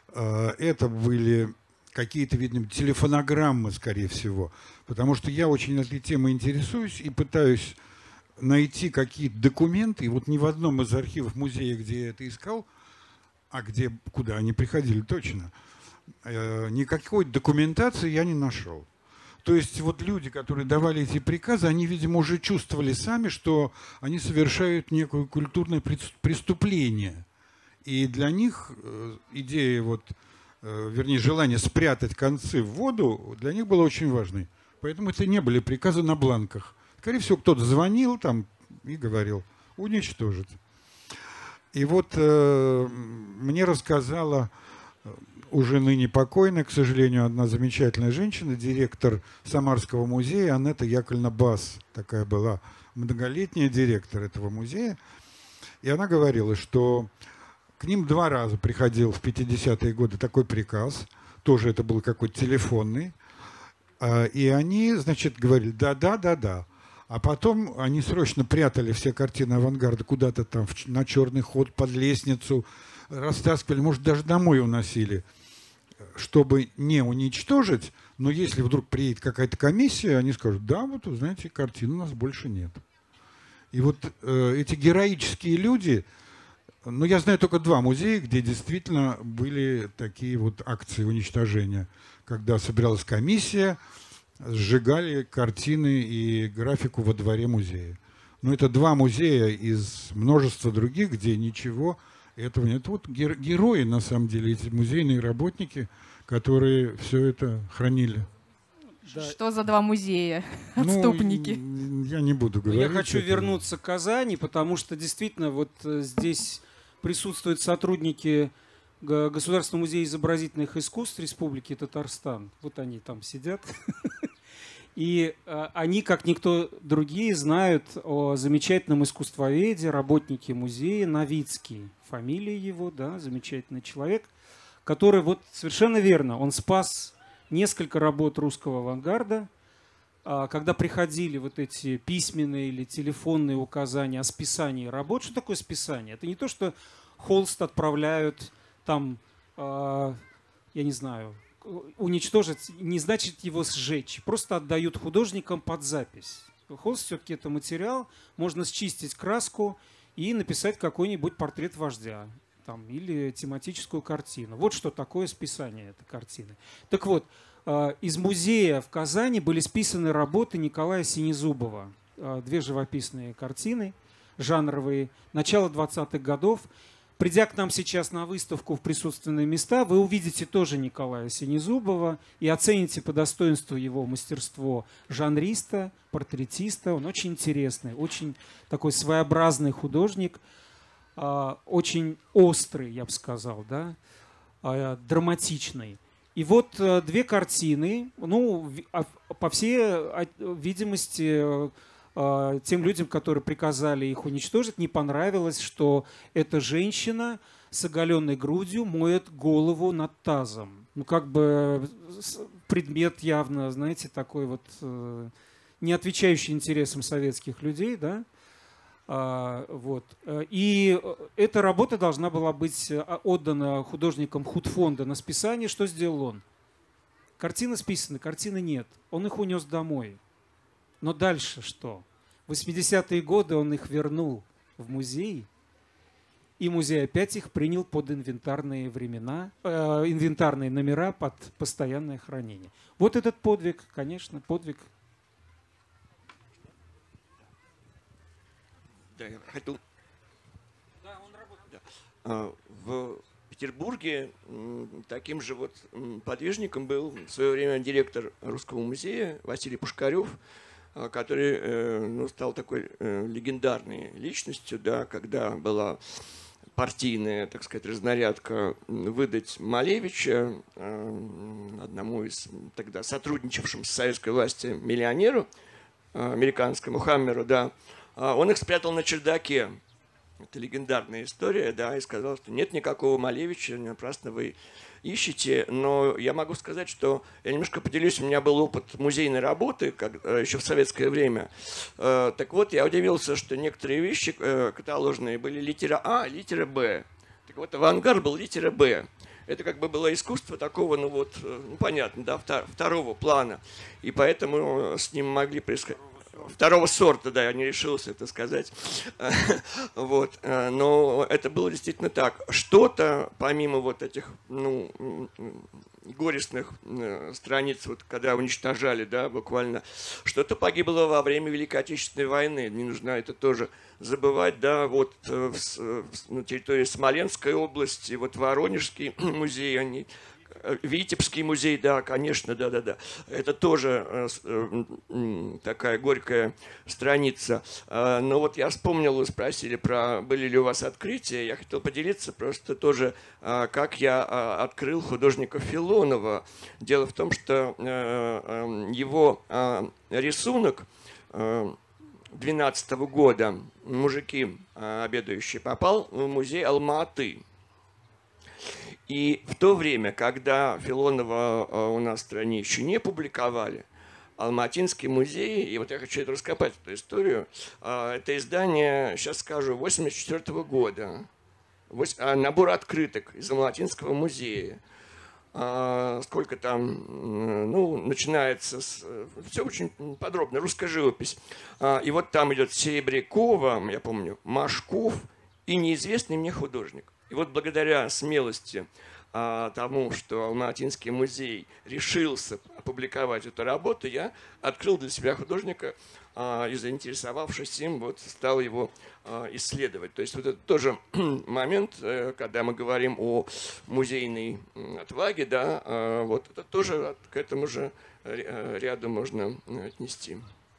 B: Это были какие-то, видно, телефонограммы, скорее всего, потому что я очень этой темой интересуюсь и пытаюсь найти какие-то документы. И вот ни в одном из архивов музея, где я это искал, а где, куда они приходили точно, никакой документации я не нашел. То есть вот люди, которые давали эти приказы, они, видимо, уже чувствовали сами, что они совершают некое культурное преступление. И для них идея, вот, вернее, желание спрятать концы в воду для них было очень важной. Поэтому это не были приказы на бланках. Скорее всего, кто-то звонил там и говорил уничтожить. И вот мне рассказала уже ныне покойная, к сожалению, одна замечательная женщина, директор Самарского музея Анетта Яковлевна Бас. Такая была многолетняя директор этого музея. И она говорила, что к ним 2 раза приходил в 50-е годы такой приказ. Тоже это был какой-то телефонный. И они, значит, говорили да. А потом они срочно прятали все картины авангарда куда-то там на черный ход, под лестницу, растаскивали, может, даже домой уносили, чтобы не уничтожить. Но если вдруг приедет какая-то комиссия, они скажут, да, вот, знаете, картин у нас больше нет. И вот эти героические люди, ну, я знаю только 2 музея, где действительно были такие вот акции уничтожения, когда собиралась комиссия, сжигали картины и графику во дворе музея. Но это 2 музея из множества других, где ничего этого нет. Вот герои, на самом деле, эти музейные работники, которые все это хранили.
A: Да. Что за 2 музея? Отступники.
B: Я не буду говорить.
C: Я хочу вернуться к Казани, потому что действительно вот здесь присутствуют сотрудники Государственного музея изобразительных искусств Республики Татарстан. Вот они там сидят. И они, как никто другие, знают о замечательном искусствоведе, работнике музея Новицкий. Фамилия его, да, замечательный человек, который вот совершенно верно, он спас несколько работ русского авангарда, когда приходили вот эти письменные или телефонные указания о списании работ. Что такое списание? Это не то, что холст отправляют там, я не знаю, уничтожить, не значит его сжечь, просто отдают художникам под запись. Холст все-таки это материал, можно счистить краску и написать какой-нибудь портрет вождя там, или тематическую картину. Вот что такое списание этой картины. Так вот, из музея в Казани были списаны работы Николая Синезубова. 2 живописные картины, жанровые, начало 20-х годов. Придя к нам сейчас на выставку в присутственные места, вы увидите тоже Николая Синезубова и оцените по достоинству его мастерство жанриста, портретиста. Он очень интересный, очень такой своеобразный художник, очень острый, я бы сказал, да, драматичный. И вот 2 картины, ну, по всей видимости, тем людям, которые приказали их уничтожить, не понравилось, что эта женщина с оголенной грудью моет голову над тазом. Ну, как бы предмет явно, знаете, такой вот не отвечающий интересам советских людей, да. Вот. И эта работа должна была быть отдана художникам худфонда на списание. Что сделал он? Картины списаны, картины нет. Он их унес домой. Но дальше что? В 80-е годы он их вернул в музей, и музей опять их принял под инвентарные времена, инвентарные номера под постоянное хранение. Вот этот подвиг, конечно, подвиг.
E: Да, я хотел... Да, он работает. Да. В Петербурге таким же вот подвижником был в свое время директор Русского музея Василий Пушкарев, который стал такой легендарной личностью, да, когда была партийная, так сказать, разнарядка выдать Малевича одному из тогда сотрудничавшим с советской властью миллионеру американскому Хаммеру, да, он их спрятал на чердаке. Это легендарная история, да, и сказал, что нет никакого Малевича, напрасно вы ищете. Но я могу сказать, что я немножко поделюсь, у меня был опыт музейной работы еще в советское время. Так вот, я удивился, что некоторые вещи каталожные были литера А, литера Б. Так вот, авангард был литера Б. Это как бы было искусство такого, ну понятно, да, второго плана. И поэтому с ним могли происходить... Второго сорта, да, я не решился это сказать. Вот. Но это было действительно так. Что-то, помимо вот этих, горестных страниц, вот, когда уничтожали, да, буквально, что-то погибло во время Великой Отечественной войны. Не нужно это тоже забывать, да, вот на территории Смоленской области, вот Воронежский музей, они... Витебский музей, да, конечно, да. Это тоже такая горькая страница. Но вот я вспомнил, вы спросили были ли у вас открытия. Я хотел поделиться просто тоже, как я открыл художника Филонова. Дело в том, что его рисунок 2012 года «Мужики обедающие» попал в музей Алма-Аты. И в то время, когда Филонова у нас в стране еще не публиковали, Алматинский музей, и вот я хочу это раскопать, эту историю, это издание, сейчас скажу, 1984 года, набор открыток из Алматинского музея. Сколько там, начинается все очень подробно, русская живопись. И вот там идет Серебрякова, я помню, Машков и неизвестный мне художник. И вот благодаря смелости тому, что Алматинский музей решился опубликовать эту работу, я открыл для себя художника и, заинтересовавшись им, вот стал его исследовать. То есть вот это тоже момент, когда мы говорим о музейной отваге, да, вот это тоже к этому же ряду можно отнести.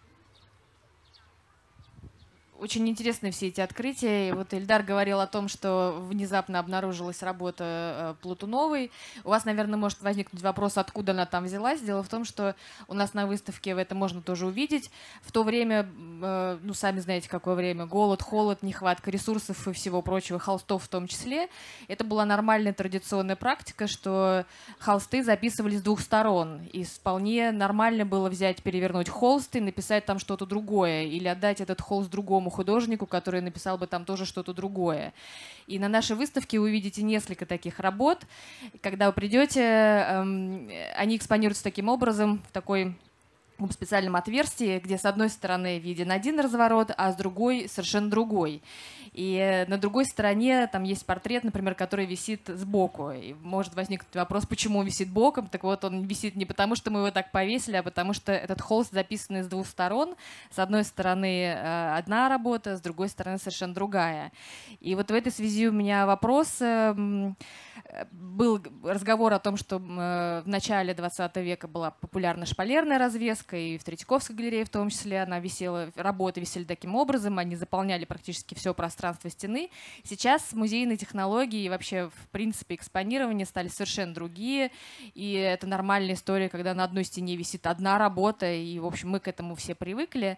A: Очень интересны все эти открытия. И вот Ильдар говорил о том, что внезапно обнаружилась работа Платуновой. У вас, наверное, может возникнуть вопрос, откуда она там взялась. Дело в том, что у нас на выставке это можно тоже увидеть. В то время, сами знаете, какое время, голод, холод, нехватка ресурсов и всего прочего, холстов в том числе. Это была нормальная традиционная практика, что холсты записывались с двух сторон. И вполне нормально было взять, перевернуть холст и написать там что-то другое. Или отдать этот холст другому художнику, который написал бы там тоже что-то другое. И на нашей выставке вы увидите несколько таких работ. Когда вы придете, они экспонируются таким образом, в такой специальном отверстии, где с одной стороны виден один разворот, а с другой совершенно другой. И на другой стороне там есть портрет, например, который висит сбоку. И может возникнуть вопрос, почему он висит боком. Так вот, он висит не потому, что мы его так повесили, а потому что этот холст записан с двух сторон. С одной стороны одна работа, с другой стороны совершенно другая. И вот в этой связи у меня вопрос. Был разговор о том, что в начале 20 века была популярна шпалерная развеска, и в Третьяковской галерее в том числе она висела, работы висели таким образом, они заполняли практически все пространство пространство стены. Сейчас музейные технологии и вообще, в принципе, экспонирование стали совершенно другие. И это нормальная история, когда на одной стене висит одна работа, и, в общем, мы к этому все привыкли.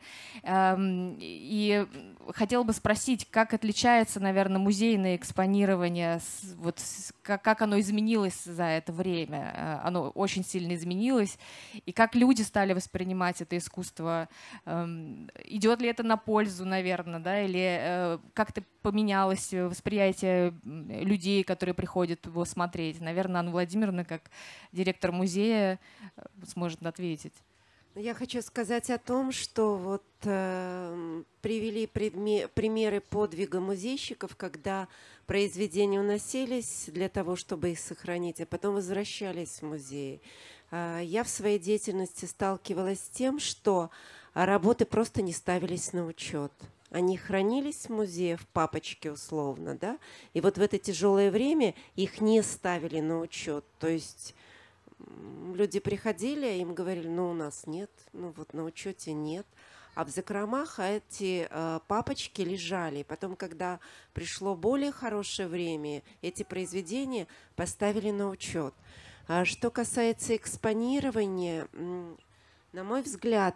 A: И хотела бы спросить, как отличается, наверное, музейное экспонирование, вот, как оно изменилось за это время? Оно очень сильно изменилось. И как люди стали воспринимать это искусство? Идет ли это на пользу, наверное, да? Или как-то поменялось восприятие людей, которые приходят его смотреть? Наверное, Анна Владимировна, как директор музея, сможет ответить.
D: Я хочу сказать о том, что вот привели примеры подвига музейщиков, когда произведения уносились для того, чтобы их сохранить, а потом возвращались в музей. Я в своей деятельности сталкивалась с тем, что работы просто не ставились на учет. Они хранились в музее, в папочке условно, да, и вот в это тяжелое время их не ставили на учет. То есть люди приходили, а им говорили, ну, у нас нет, ну, вот на учете нет. А в закромах эти папочки лежали. И потом, когда пришло более хорошее время, эти произведения поставили на учет. А что касается экспонирования, на мой взгляд,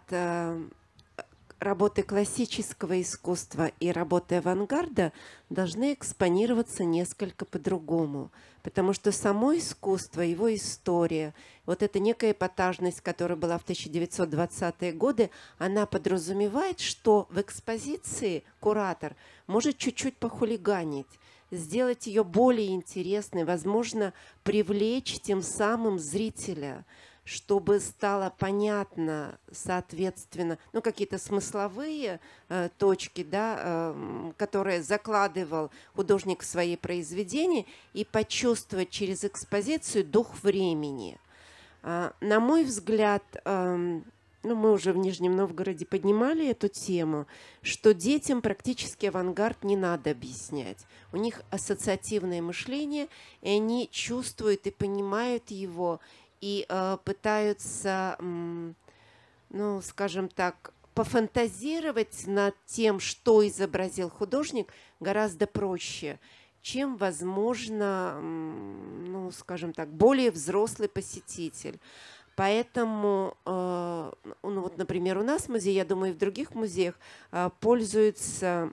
D: работы классического искусства и работы авангарда должны экспонироваться несколько по-другому. Потому что само искусство, его история, вот эта некая эпатажность, которая была в 1920-е годы, она подразумевает, что в экспозиции куратор может чуть-чуть похулиганить, сделать ее более интересной, возможно, привлечь тем самым зрителя, чтобы стало понятно, соответственно, ну, какие-то смысловые точки, да, которые закладывал художник в свои произведения, и почувствовать через экспозицию дух времени. На мой взгляд, ну, мы уже в Нижнем Новгороде поднимали эту тему, что детям практически авангард не надо объяснять. У них ассоциативное мышление, и они чувствуют и понимают его, и пытаются, ну, скажем так, пофантазировать над тем, что изобразил художник, гораздо проще, чем, возможно, ну, скажем так, более взрослый посетитель. Поэтому, ну, вот, например, у нас в музее, я думаю, и в других музеях пользуются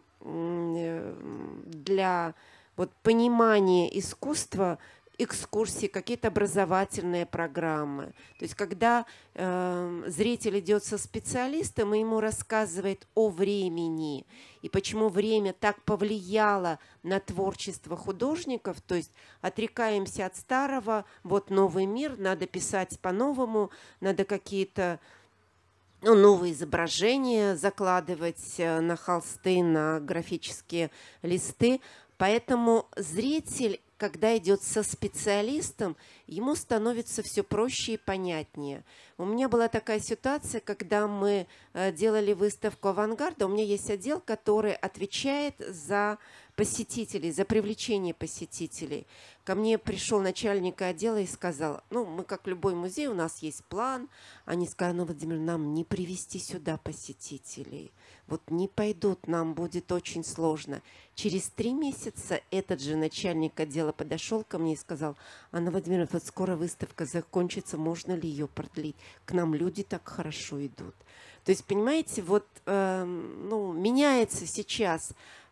D: для вот, понимания искусства экскурсии, какие-то образовательные программы. То есть, когда зритель идет со специалистом и ему рассказывает о времени и почему время так повлияло на творчество художников, то есть отрекаемся от старого, вот новый мир, надо писать по-новому, надо какие-то новые изображения закладывать на холсты, на графические листы. Поэтому зритель, когда идет со специалистом, ему становится все проще и понятнее. У меня была такая ситуация, когда мы делали выставку авангарда. У меня есть отдел, который отвечает за посетителей, за привлечение посетителей. Ко мне пришел начальник отдела и сказал, ну, мы как любой музей, у нас есть план. Они сказали, ну, Владимир, нам не привести сюда посетителей. Вот не пойдут, нам будет очень сложно. Через 3 месяца этот же начальник отдела подошел ко мне и сказал, Анна Владимировна, вот скоро выставка закончится, можно ли ее продлить? К нам люди так хорошо идут. То есть, понимаете, вот ну, меняется сейчас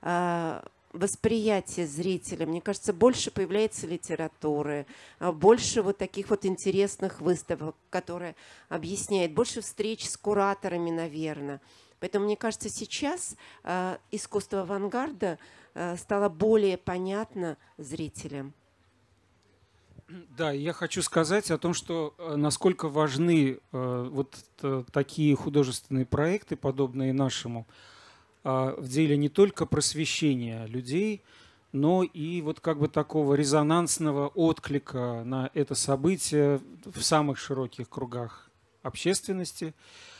D: восприятие зрителя. Мне кажется, больше появляется литературы, больше вот таких вот интересных выставок, которые объясняют, больше встреч с кураторами, наверное. Поэтому, мне кажется, сейчас искусство авангарда стало более понятно зрителям.
C: Да, я хочу сказать о том, что насколько важны вот такие художественные проекты, подобные нашему, в деле не только просвещения людей, но и вот как бы такого резонансного отклика на это событие в самых широких кругах общественности,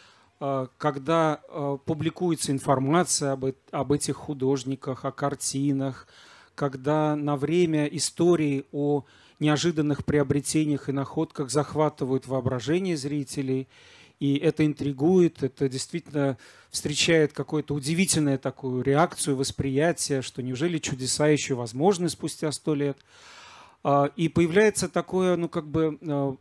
C: когда публикуется информация об этих художниках, о картинах, когда на время истории о неожиданных приобретениях и находках захватывают воображение зрителей. И это интригует, это действительно встречает какую-то удивительную такую реакцию, восприятие, что неужели чудеса еще возможны спустя 100 лет. И появляется такое, ну, как бы,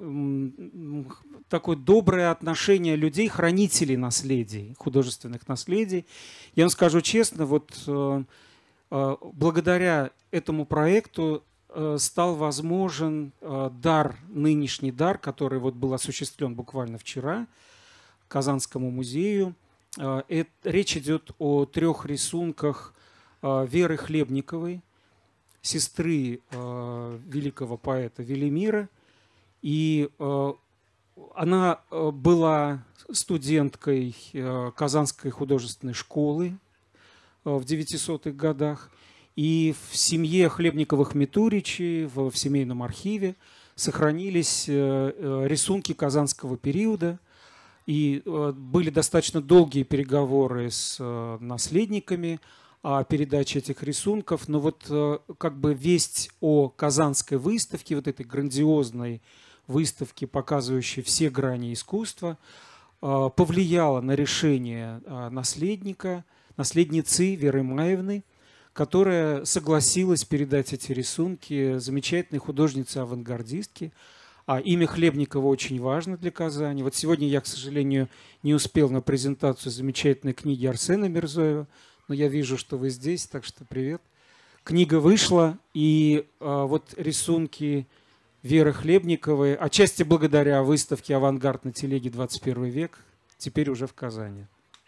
C: такое доброе отношение людей, хранителей наследий, художественных наследий. Я вам скажу честно, вот благодаря этому проекту стал возможен дар, нынешний дар, который вот был осуществлен буквально вчера Казанскому музею. Речь идет о 3 рисунках Веры Хлебниковой, сестры великого поэта Велимира. И она была студенткой Казанской художественной школы в 900-х годах. И в семье Хлебниковых-Митуричей, в семейном архиве, сохранились рисунки казанского периода. И были достаточно долгие переговоры с наследниками о передаче этих рисунков. Но вот как бы весть о Казанской выставке, вот этой грандиозной выставке, показывающей все грани искусства, повлияла на решение наследницы Веры Маевны, которая согласилась передать эти рисунки замечательной художнице-авангардистке. А имя Хлебникова очень важно для Казани. Вот сегодня я, к сожалению, не успел на презентацию замечательной книги Арсена Мирзоева, но я вижу, что вы здесь, так что привет. Книга вышла, и вот рисунки Веры Хлебниковой, отчасти благодаря выставке «Авангард на телеге. 21 век», теперь уже в Казани.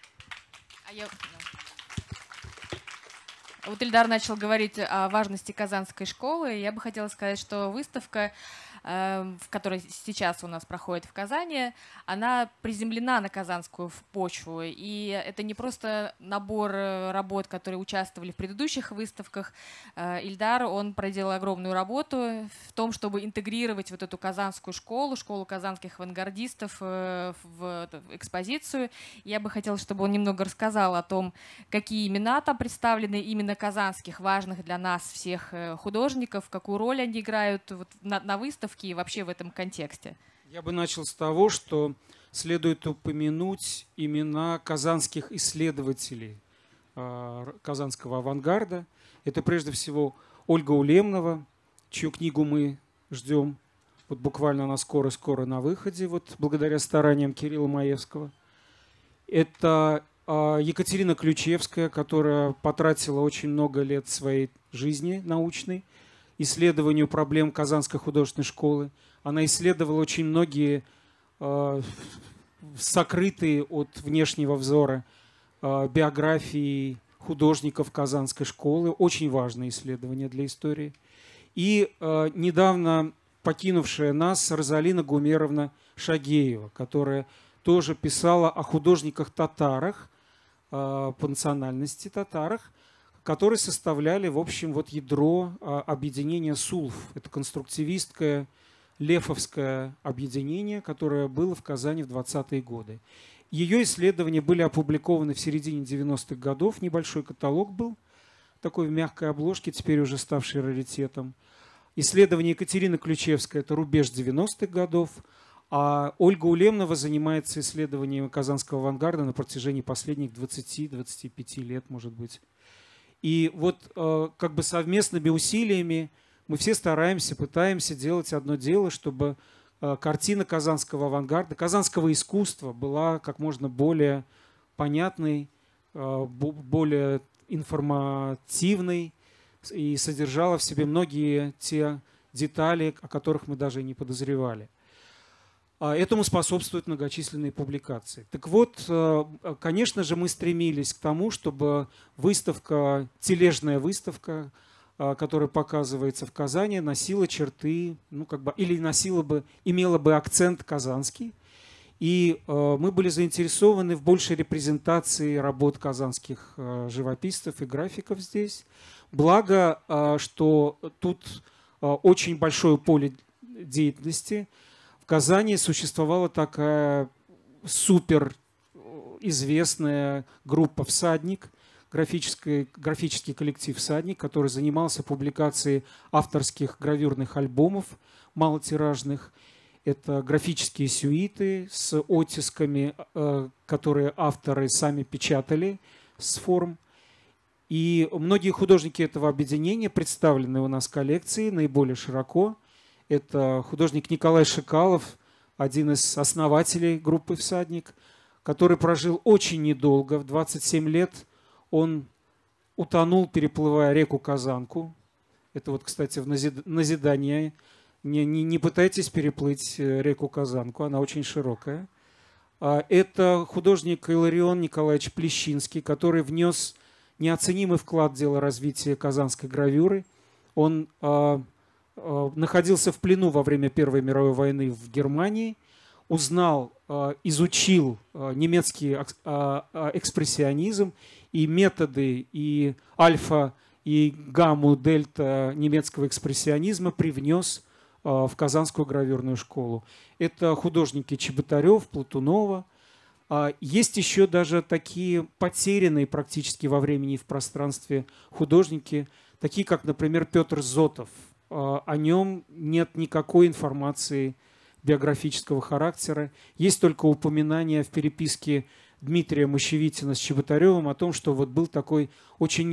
A: Вот Ильдар начал говорить о важности Казанской школы. Я бы хотела сказать, что выставка, которая сейчас у нас проходит в Казани, она приземлена на казанскую почву. И это не просто набор работ, которые участвовали в предыдущих выставках. Ильдар, он проделал огромную работу в том, чтобы интегрировать вот эту казанскую школу, школу казанских авангардистов в экспозицию. Я бы хотела, чтобы он немного рассказал о том, какие имена там представлены, именно казанских, важных для нас всех художников, какую роль они играют вот на выставке и вообще в этом контексте.
C: Я бы начал с того, что следует упомянуть имена казанских исследователей казанского авангарда. Это прежде всего Ольга Улемнова, чью книгу мы ждем. Вот буквально она скоро-скоро на выходе, вот благодаря стараниям Кирилла Маевского. Это Екатерина Ключевская, которая потратила очень много лет своей жизни научной исследованию проблем Казанской художественной школы. Она исследовала очень многие сокрытые от внешнего взора биографии художников Казанской школы. Очень важное исследование для истории. И недавно покинувшая нас Розалина Гумеровна Шагеева, которая тоже писала о художниках-татарах, по национальности татарах, которые составляли, в общем, вот ядро объединения СУЛФ. Это конструктивистское, лефовское объединение, которое было в Казани в 20-е годы. Ее исследования были опубликованы в середине 90-х годов. Небольшой каталог был, такой в мягкой обложке, теперь уже ставший раритетом. Исследование Екатерины Ключевской – это рубеж 90-х годов. А Ольга Улемнова занимается исследованием казанского авангарда на протяжении последних 20-25 лет, может быть. И вот как бы совместными усилиями мы все стараемся, пытаемся делать одно дело, чтобы картина казанского авангарда, казанского искусства была как можно более понятной, более информативной и содержала в себе многие те детали, о которых мы даже и не подозревали. Этому способствуют многочисленные публикации. Так вот, конечно же, мы стремились к тому, чтобы выставка, тележная выставка, которая показывается в Казани, носила черты, ну, как бы, или имела бы акцент казанский. И мы были заинтересованы в большей репрезентации работ казанских живописцев и графиков здесь. Благо, что тут очень большое поле деятельности. В Казани существовала такая супер известная группа «Всадник», графический коллектив «Всадник», который занимался публикацией авторских гравюрных альбомов малотиражных. Это графические сюиты с оттисками, которые авторы сами печатали с форм. И многие художники этого объединения представлены у нас в коллекции наиболее широко. Это художник Николай Шикалов, один из основателей группы «Всадник», который прожил очень недолго, в 27 лет он утонул, переплывая реку Казанку. Это вот, кстати, в назидание. Не пытайтесь переплыть реку Казанку, она очень широкая. Это художник Илларион Николаевич Плещинский, который внес неоценимый вклад в дело развития казанской гравюры. Он находился в плену во время Первой мировой войны в Германии, узнал, изучил немецкий экспрессионизм и методы и альфа, и гамму, дельта немецкого экспрессионизма привнес в Казанскую гравюрную школу. Это художники Чеботарев, Платунова. Есть еще даже такие потерянные практически во времени и в пространстве художники, такие как, например, Петр Зотов. О нем нет никакой информации биографического характера. Есть только упоминание в переписке Дмитрия Мощевитина с Чеботаревым о том, что вот был такой очень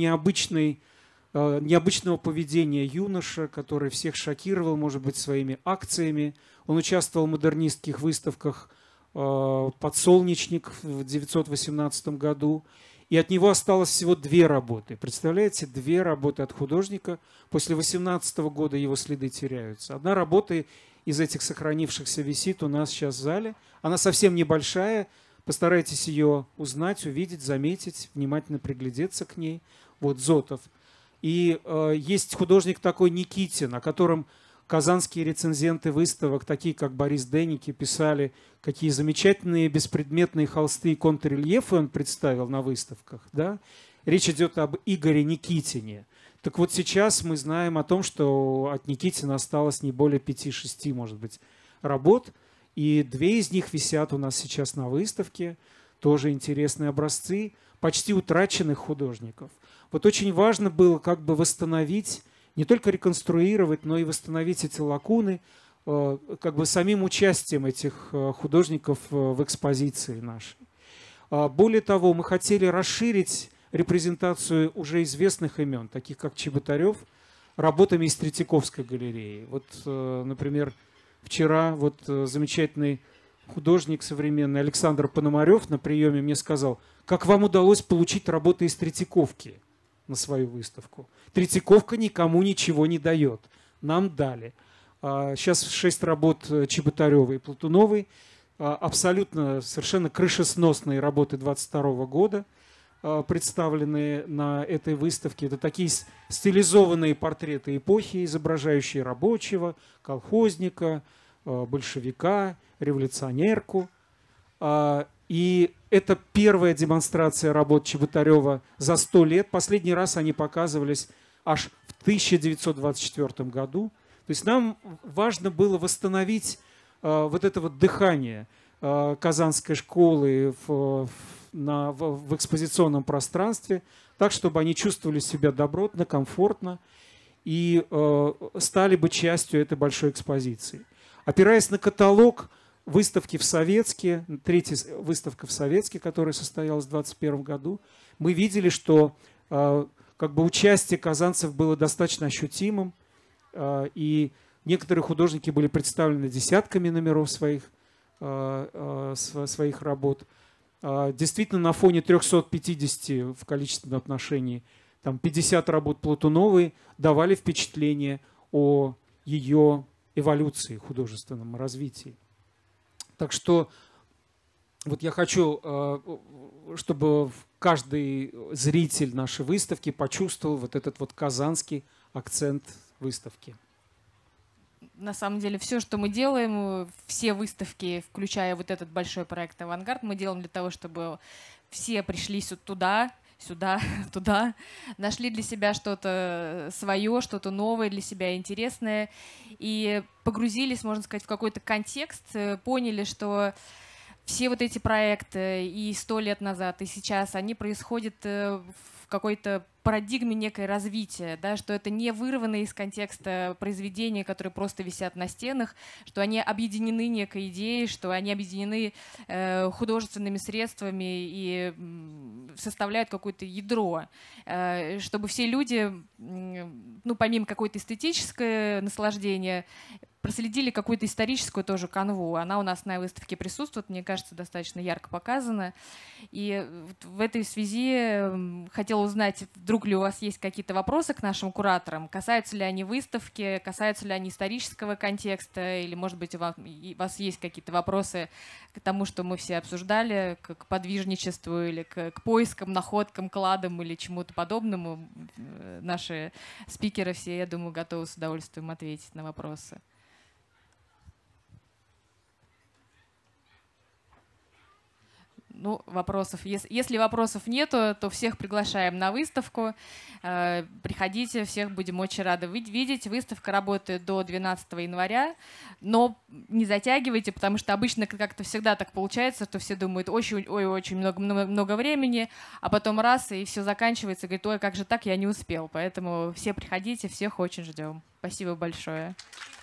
C: необычного поведения юноша, который всех шокировал, может быть, своими акциями. Он участвовал в модернистских выставках «Подсолнечник» в 1918 году. И от него осталось всего 2 работы. Представляете, 2 работы от художника. После 18 года его следы теряются. Одна работа из этих сохранившихся висит у нас сейчас в зале. Она совсем небольшая. Постарайтесь ее узнать, увидеть, заметить, внимательно приглядеться к ней. Вот Зотов. И есть художник такой Никитин, о котором казанские рецензенты выставок, такие как Борис Деники, писали, какие замечательные беспредметные холсты и контррельефы он представил на выставках. Да? Речь идет об Игоре Никитине. Так вот сейчас мы знаем о том, что от Никитина осталось не более 5-6, может быть, работ. И 2 из них висят у нас сейчас на выставке. Тоже интересные образцы почти утраченных художников. Вот очень важно было как бы восстановить, не только реконструировать, но и восстановить эти лакуны как бы самим участием этих художников в экспозиции нашей. Более того, мы хотели расширить репрезентацию уже известных имен, таких как Чеботарев, работами из Третьяковской галереи. Вот, например, вчера вот замечательный художник современный Александр Пономарев на приеме мне сказал: как вам удалось получить работы из Третьяковки на свою выставку? Третьяковка никому ничего не дает. Нам дали. Сейчас 6 работ Чеботаревой и Платуновой. Абсолютно совершенно крышесносные работы 22 года представлены на этой выставке. Это такие стилизованные портреты эпохи, изображающие рабочего, колхозника, большевика, революционерку. И это первая демонстрация работ Чеботарева за 100 лет. Последний раз они показывались аж в 1924 году. То есть нам важно было восстановить вот это вот дыхание Казанской школы в экспозиционном пространстве, так, чтобы они чувствовали себя добротно, комфортно и стали бы частью этой большой экспозиции. Опираясь на каталог выставки в Советске, 3-я выставка в Советске, которая состоялась в 2021 году, мы видели, что как бы участие казанцев было достаточно ощутимым, и некоторые художники были представлены десятками номеров своих работ. Действительно, на фоне 350 в количественном отношении, там 50 работ Платуновой давали впечатление о ее эволюции, художественном развитии. Так что вот я хочу, чтобы каждый зритель нашей выставки почувствовал вот этот вот казанский акцент выставки.
A: На самом деле все, что мы делаем, все выставки, включая вот этот большой проект «Авангард», мы делаем для того, чтобы все пришли туда, сюда, туда, нашли для себя что-то свое, что-то новое для себя интересное и погрузились, можно сказать, в какой-то контекст, поняли, что все вот эти проекты и 100 лет назад, и сейчас, они происходят в какой-то парадигме некое развитие, да, что это не вырванные из контекста произведения, которые просто висят на стенах, что они объединены некой идеей, что они объединены художественными средствами и составляют какое-то ядро, чтобы все люди, ну, помимо какой-то эстетического наслаждения, проследили какую-то историческую тоже канву. Она у нас на выставке присутствует, мне кажется, достаточно ярко показана. И в этой связи хотела узнать, вдруг ли у вас есть какие-то вопросы к нашим кураторам, касаются ли они выставки, касаются ли они исторического контекста, или, может быть, у вас есть какие-то вопросы к тому, что мы все обсуждали, к подвижничеству или к поискам, находкам, кладам или чему-то подобному. Наши спикеры все, я думаю, готовы с удовольствием ответить на вопросы. Ну, вопросов. Если вопросов нету, то всех приглашаем на выставку. Приходите, всех будем очень рады видеть. Выставка работает до 12 января, но не затягивайте, потому что обычно как-то всегда так получается, что все думают, очень много времени, а потом раз, и все заканчивается, и говорит, ой, как же так, я не успел. Поэтому все приходите, всех очень ждем. Спасибо большое.